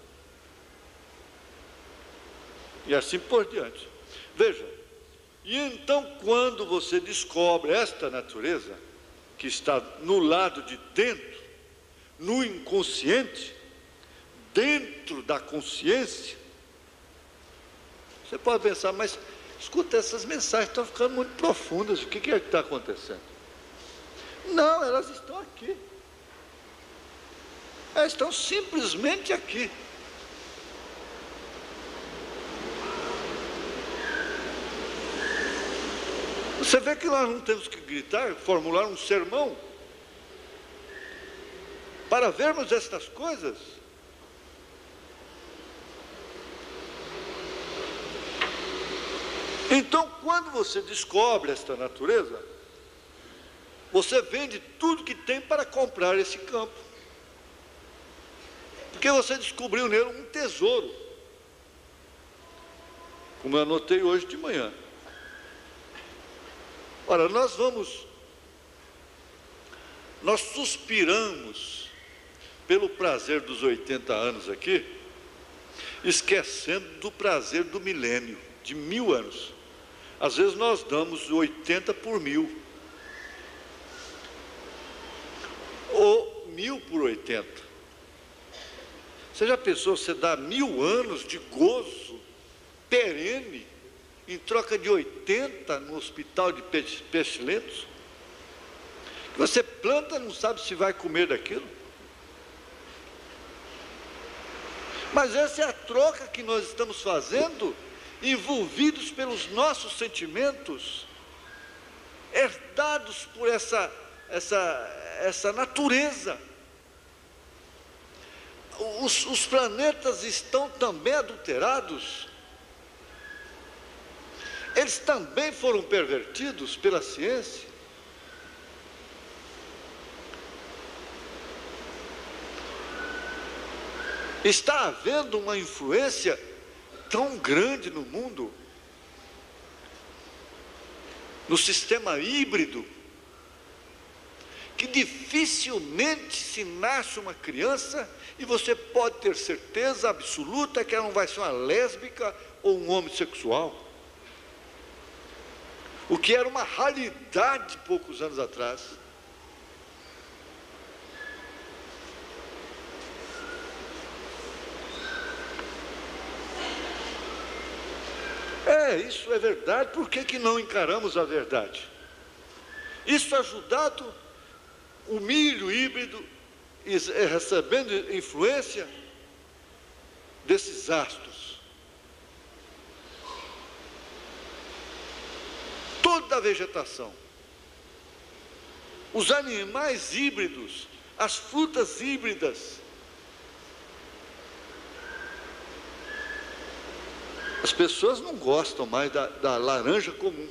E assim por diante. Veja, e então quando você descobre esta natureza, que está no lado de dentro, no inconsciente, dentro da consciência, você pode pensar, mas escuta, essas mensagens estão ficando muito profundas, o que é que está acontecendo? Não, elas estão aqui. Elas estão simplesmente aqui. Você vê que nós não temos que gritar, formular um sermão para vermos estas coisas. Então, quando você descobre esta natureza, você vende tudo que tem para comprar esse campo. Porque você descobriu nele um tesouro. Como eu anotei hoje de manhã. Ora, nós suspiramos pelo prazer dos 80 anos aqui, esquecendo do prazer do milênio, de 1000 anos. Às vezes nós damos 80 por 1000, ou 1000 por 80. Você já pensou, você dá 1000 anos de gozo perene, em troca de 80 no hospital de pestilentos? Você planta, não sabe se vai comer daquilo. Mas essa é a troca que nós estamos fazendo, envolvidos pelos nossos sentimentos, herdados por essa natureza. Os planetas estão também adulterados. Eles também foram pervertidos pela ciência. Está havendo uma influência tão grande no mundo, no sistema híbrido, que dificilmente se nasce uma criança e você pode ter certeza absoluta que ela não vai ser uma lésbica ou um homossexual. O que era uma raridade poucos anos atrás. Isso é verdade, por que não encaramos a verdade? Isso ajudado, o milho híbrido, recebendo influência desses astros. Toda a vegetação, os animais híbridos, as frutas híbridas. As pessoas não gostam mais da laranja comum.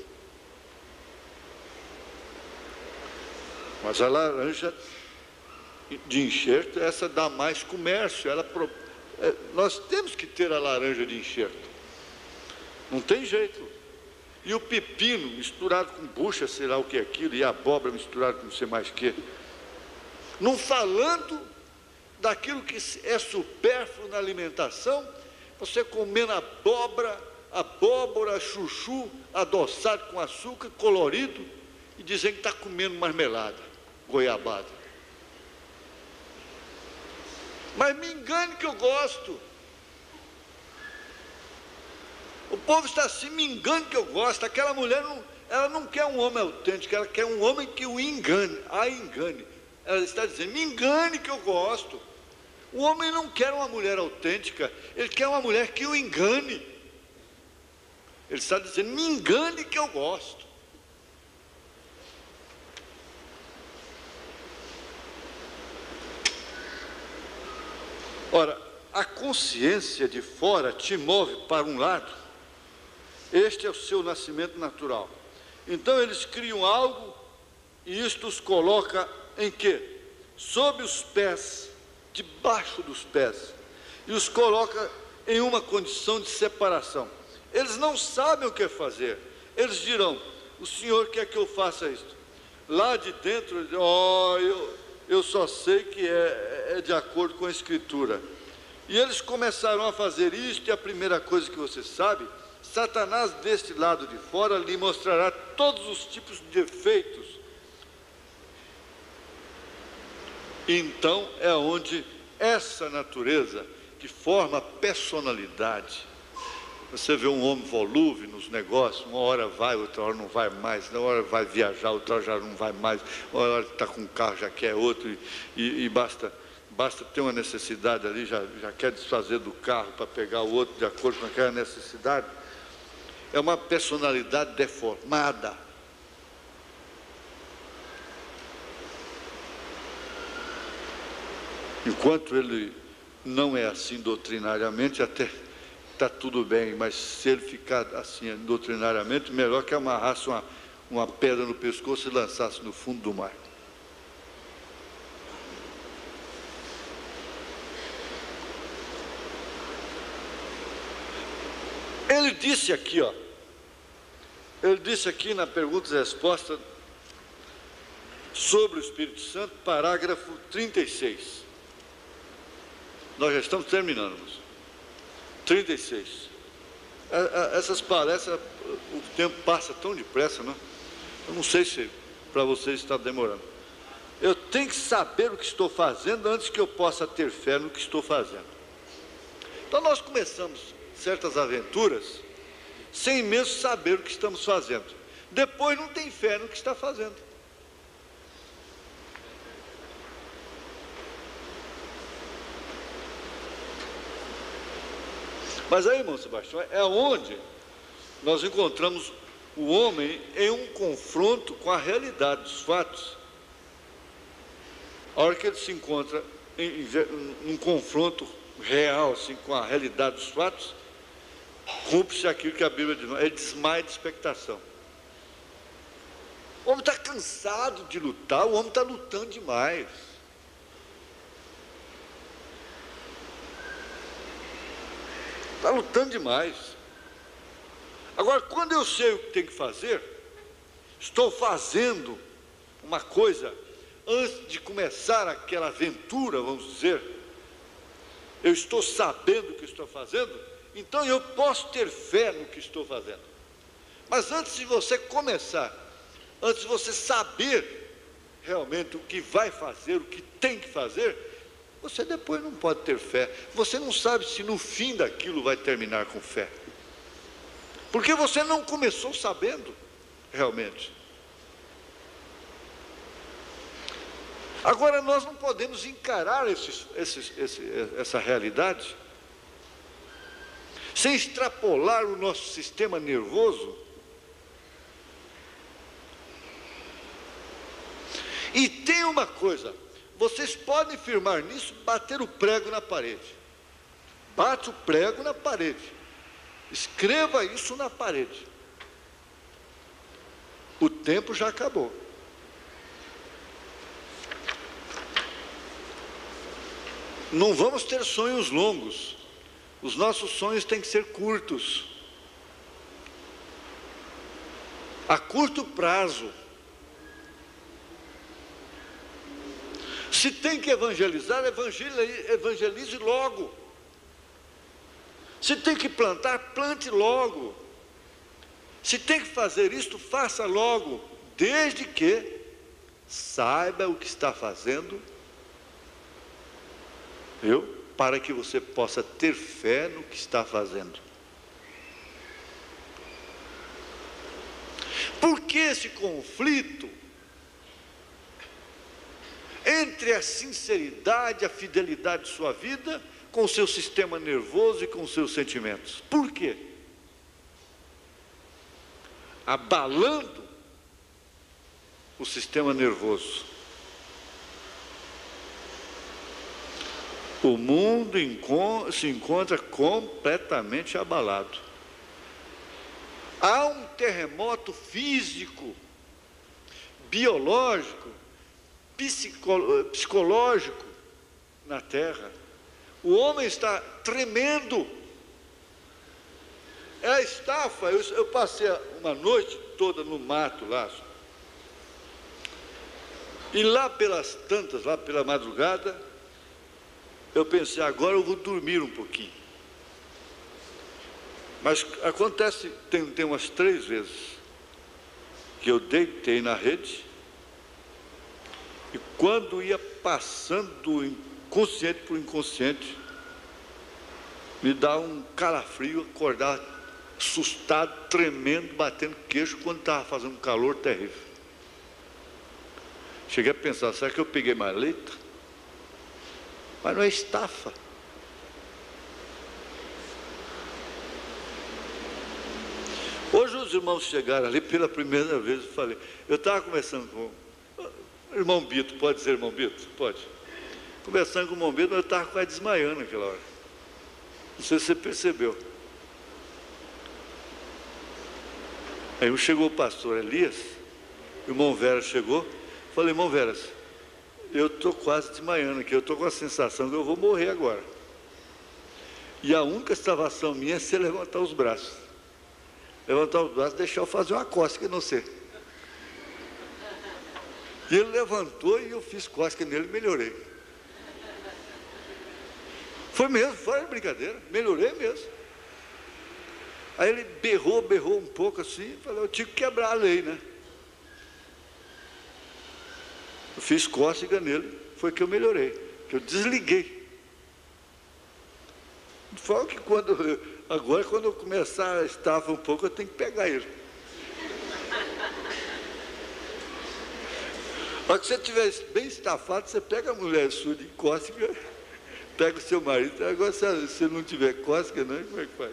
Mas a laranja de enxerto, essa dá mais comércio. Nós temos que ter a laranja de enxerto. Não tem jeito. E o pepino misturado com bucha, sei lá o que é aquilo, e a abóbora misturada com não sei mais o que. Não falando daquilo que é supérfluo na alimentação, você comendo abóbora, chuchu, adoçado com açúcar, colorido, e dizendo que está comendo marmelada, goiabada. Mas me engane que eu gosto. O povo está assim, me engane que eu gosto. Aquela mulher, ela não quer um homem autêntico, ela quer um homem que o engane, a engane. Ela está dizendo, me engane que eu gosto. O homem não quer uma mulher autêntica, ele quer uma mulher que o engane. Ele está dizendo, me engane que eu gosto. Ora, a consciência de fora te move para um lado, este é o seu nascimento natural. Então eles criam algo e isto os coloca em quê? Sob os pés, debaixo dos pés, e os coloca em uma condição de separação. Eles não sabem o que fazer, eles dirão, o Senhor quer que eu faça isto. Lá de dentro, eu só sei que é de acordo com a Escritura. E eles começaram a fazer isto, e a primeira coisa que você sabe, Satanás deste lado de fora lhe mostrará todos os tipos de defeitos. Então é onde essa natureza que forma a personalidade. Você vê um homem volúvel nos negócios, uma hora vai, outra hora não vai mais, uma hora vai viajar, outra hora já não vai mais, uma hora está com um carro, já quer outro, e basta ter uma necessidade ali, já quer desfazer do carro para pegar o outro de acordo com aquela necessidade. É uma personalidade deformada. Enquanto ele não é assim doutrinariamente, até está tudo bem, mas se ele ficar assim doutrinariamente, melhor que amarrasse uma pedra no pescoço e lançasse no fundo do mar. Ele disse aqui, ele disse aqui na pergunta e resposta sobre o Espírito Santo, parágrafo 36. Nós já estamos terminando, moço. 36. Essas palestras, o tempo passa tão depressa, não? Eu não sei se para vocês está demorando. Eu tenho que saber o que estou fazendo antes que eu possa ter fé no que estou fazendo. Então nós começamos certas aventuras sem mesmo saber o que estamos fazendo. Depois não tem fé no que está fazendo. Mas aí, irmão Sebastião, é onde nós encontramos o homem em um confronto com a realidade dos fatos. A hora que ele se encontra em um confronto real assim, com a realidade dos fatos, cumpre-se aquilo que a Bíblia diz, ele desmaia de expectação. O homem está cansado de lutar, o homem está lutando demais. Está lutando demais. Agora, quando eu sei o que tem que fazer, estou fazendo uma coisa antes de começar aquela aventura, vamos dizer, eu estou sabendo o que estou fazendo, então eu posso ter fé no que estou fazendo. Mas antes de você começar, antes de você saber realmente o que vai fazer, o que tem que fazer, você depois não pode ter fé. Você não sabe se no fim daquilo vai terminar com fé. Porque você não começou sabendo, realmente. Agora, nós não podemos encarar essa realidade sem extrapolar o nosso sistema nervoso. E tem uma coisa, vocês podem firmar nisso, bater o prego na parede. Bate o prego na parede. Escreva isso na parede. O tempo já acabou. Não vamos ter sonhos longos. Os nossos sonhos têm que ser curtos. A curto prazo. Se tem que evangelizar, evangelize logo. Se tem que plantar, plante logo. Se tem que fazer isto, faça logo, desde que saiba o que está fazendo, viu? Para que você possa ter fé no que está fazendo. Por que esse conflito entre a sinceridade, a fidelidade de sua vida com o seu sistema nervoso e com os seus sentimentos. Por quê? Abalando o sistema nervoso. O mundo se encontra completamente abalado. Há um terremoto físico, biológico, psicológico na Terra. O homem está tremendo. É a estafa. Eu passei uma noite toda no mato lá. E lá pelas tantas, lá pela madrugada, eu pensei, agora eu vou dormir um pouquinho. Mas acontece, tem umas 3 vezes que eu deitei na rede e quando ia passando do inconsciente para o inconsciente, me dá um calafrio, acordar assustado, tremendo, batendo queixo quando estava fazendo um calor terrível. Cheguei a pensar, será que eu peguei mais leito? Mas não é estafa. Hoje os irmãos chegaram ali pela primeira vez, eu estava conversando com o irmão Bito, pode ser irmão Bito? Pode. Conversando com o irmão Bito, mas eu estava quase desmaiando naquela hora. Não sei se você percebeu. Aí chegou o pastor Elias, o irmão Veras chegou, falei, irmão Veras, eu estou quase desmaiando aqui, eu estou com a sensação que eu vou morrer agora. E a única salvação minha é você levantar os braços. Levantar os braços e deixar eu fazer uma cócega, não sei. E ele levantou e eu fiz cócega nele e melhorei. Foi mesmo, foi brincadeira, melhorei mesmo. Aí ele berrou um pouco assim, falou, eu tive que quebrar a lei, né? Eu fiz cócega nele, foi que eu melhorei, que eu desliguei. Falo que agora quando eu começar a estafa um pouco, eu tenho que pegar ele. Mas que você estiver bem estafado, você pega a mulher sua de cócega, pega o seu marido. Agora se você não tiver cócega, não, como é que faz?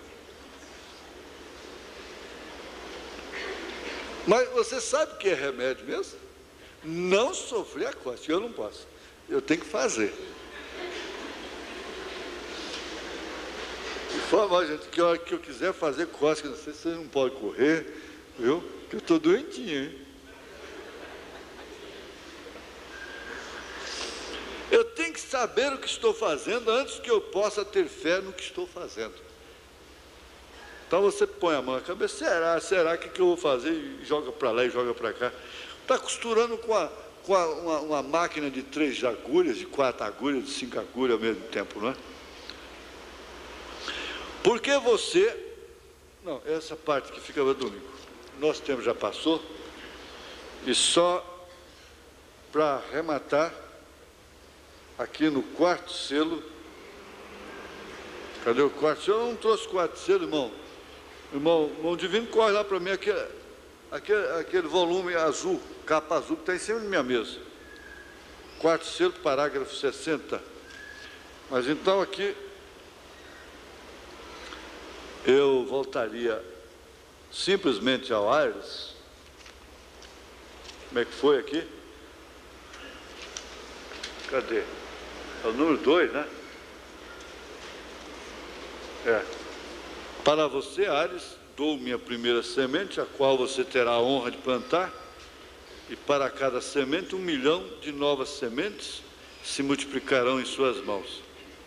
Mas você sabe o que é remédio mesmo? Não sofrer a cócega, eu não posso. Eu tenho que fazer. De forma, gente, que a hora que eu quiser fazer cócega, não sei se você não pode correr, viu? Que eu estou doentinho, hein? Eu tenho que saber o que estou fazendo antes que eu possa ter fé no que estou fazendo. Então você põe a mão na cabeça, será que eu vou fazer? E joga para lá e joga para cá. Está costurando com uma máquina de 3 agulhas, de 4 agulhas, de 5 agulhas ao mesmo tempo, não é? Porque você... Não, essa parte que fica no domingo. Nosso tempo já passou. E só para arrematar, aqui no 4º selo... Cadê o 4º selo? Eu não trouxe 4 selo, irmão. Irmão Divino, corre lá para mim aquele volume azul, capa azul, que está em cima da minha mesa. 4º selo, parágrafo 60. Mas então aqui, eu voltaria simplesmente ao Aires. Como é que foi aqui? Cadê? É o número 2, né? Para você, Ares, dou minha primeira semente, a qual você terá a honra de plantar, e para cada semente 1 milhão de novas sementes se multiplicarão em suas mãos.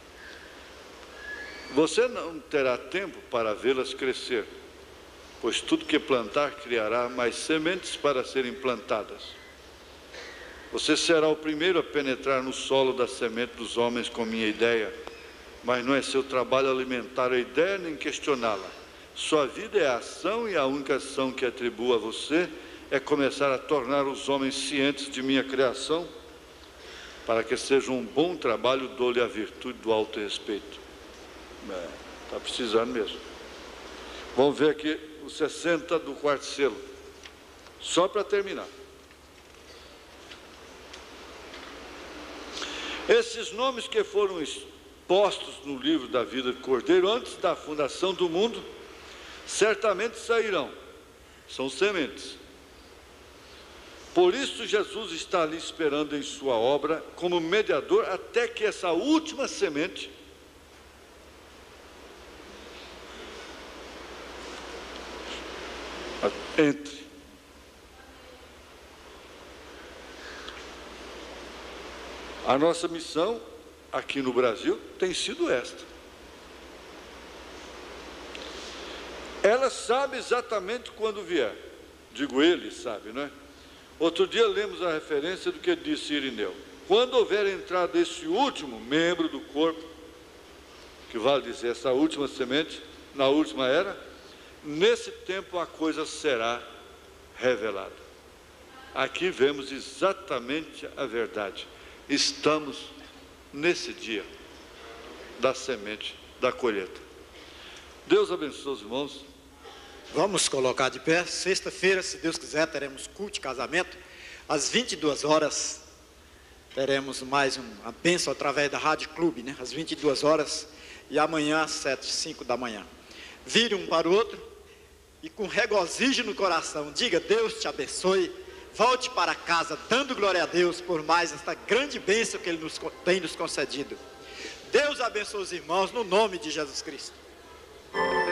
Você não terá tempo para vê-las crescer, pois tudo que plantar criará mais sementes para serem plantadas. Você será o primeiro a penetrar no solo da semente dos homens com minha ideia, mas não é seu trabalho alimentar a ideia nem questioná-la. Sua vida é a ação e a única ação que atribuo a você é começar a tornar os homens cientes de minha criação, para que seja um bom trabalho, dou-lhe a virtude do autorrespeito. Está precisando mesmo. Vamos ver aqui o 60 do 4º selo, só para terminar. Esses nomes que foram expostos no livro da vida do Cordeiro antes da fundação do mundo, certamente sairão. São sementes. Por isso Jesus está ali esperando em sua obra como mediador até que essa última semente entre. A nossa missão aqui no Brasil tem sido esta. Ela sabe exatamente quando vier. Digo, ele sabe, não é? Outro dia lemos a referência do que disse Irineu. Quando houver entrado esse último membro do corpo, que vale dizer, essa última semente, na última era, nesse tempo a coisa será revelada. Aqui vemos exatamente a verdade. Estamos nesse dia da semente, da colheita. Deus abençoe os irmãos. Vamos colocar de pé. Sexta-feira, se Deus quiser, teremos culto de casamento. Às 22 horas, teremos mais uma bênção através da Rádio Clube, né? Às 22 horas e amanhã às 5 da manhã. Vire um para o outro e com regozijo no coração, diga: Deus te abençoe. Volte para casa dando glória a Deus por mais esta grande bênção que Ele tem nos concedido. Deus abençoe os irmãos no nome de Jesus Cristo.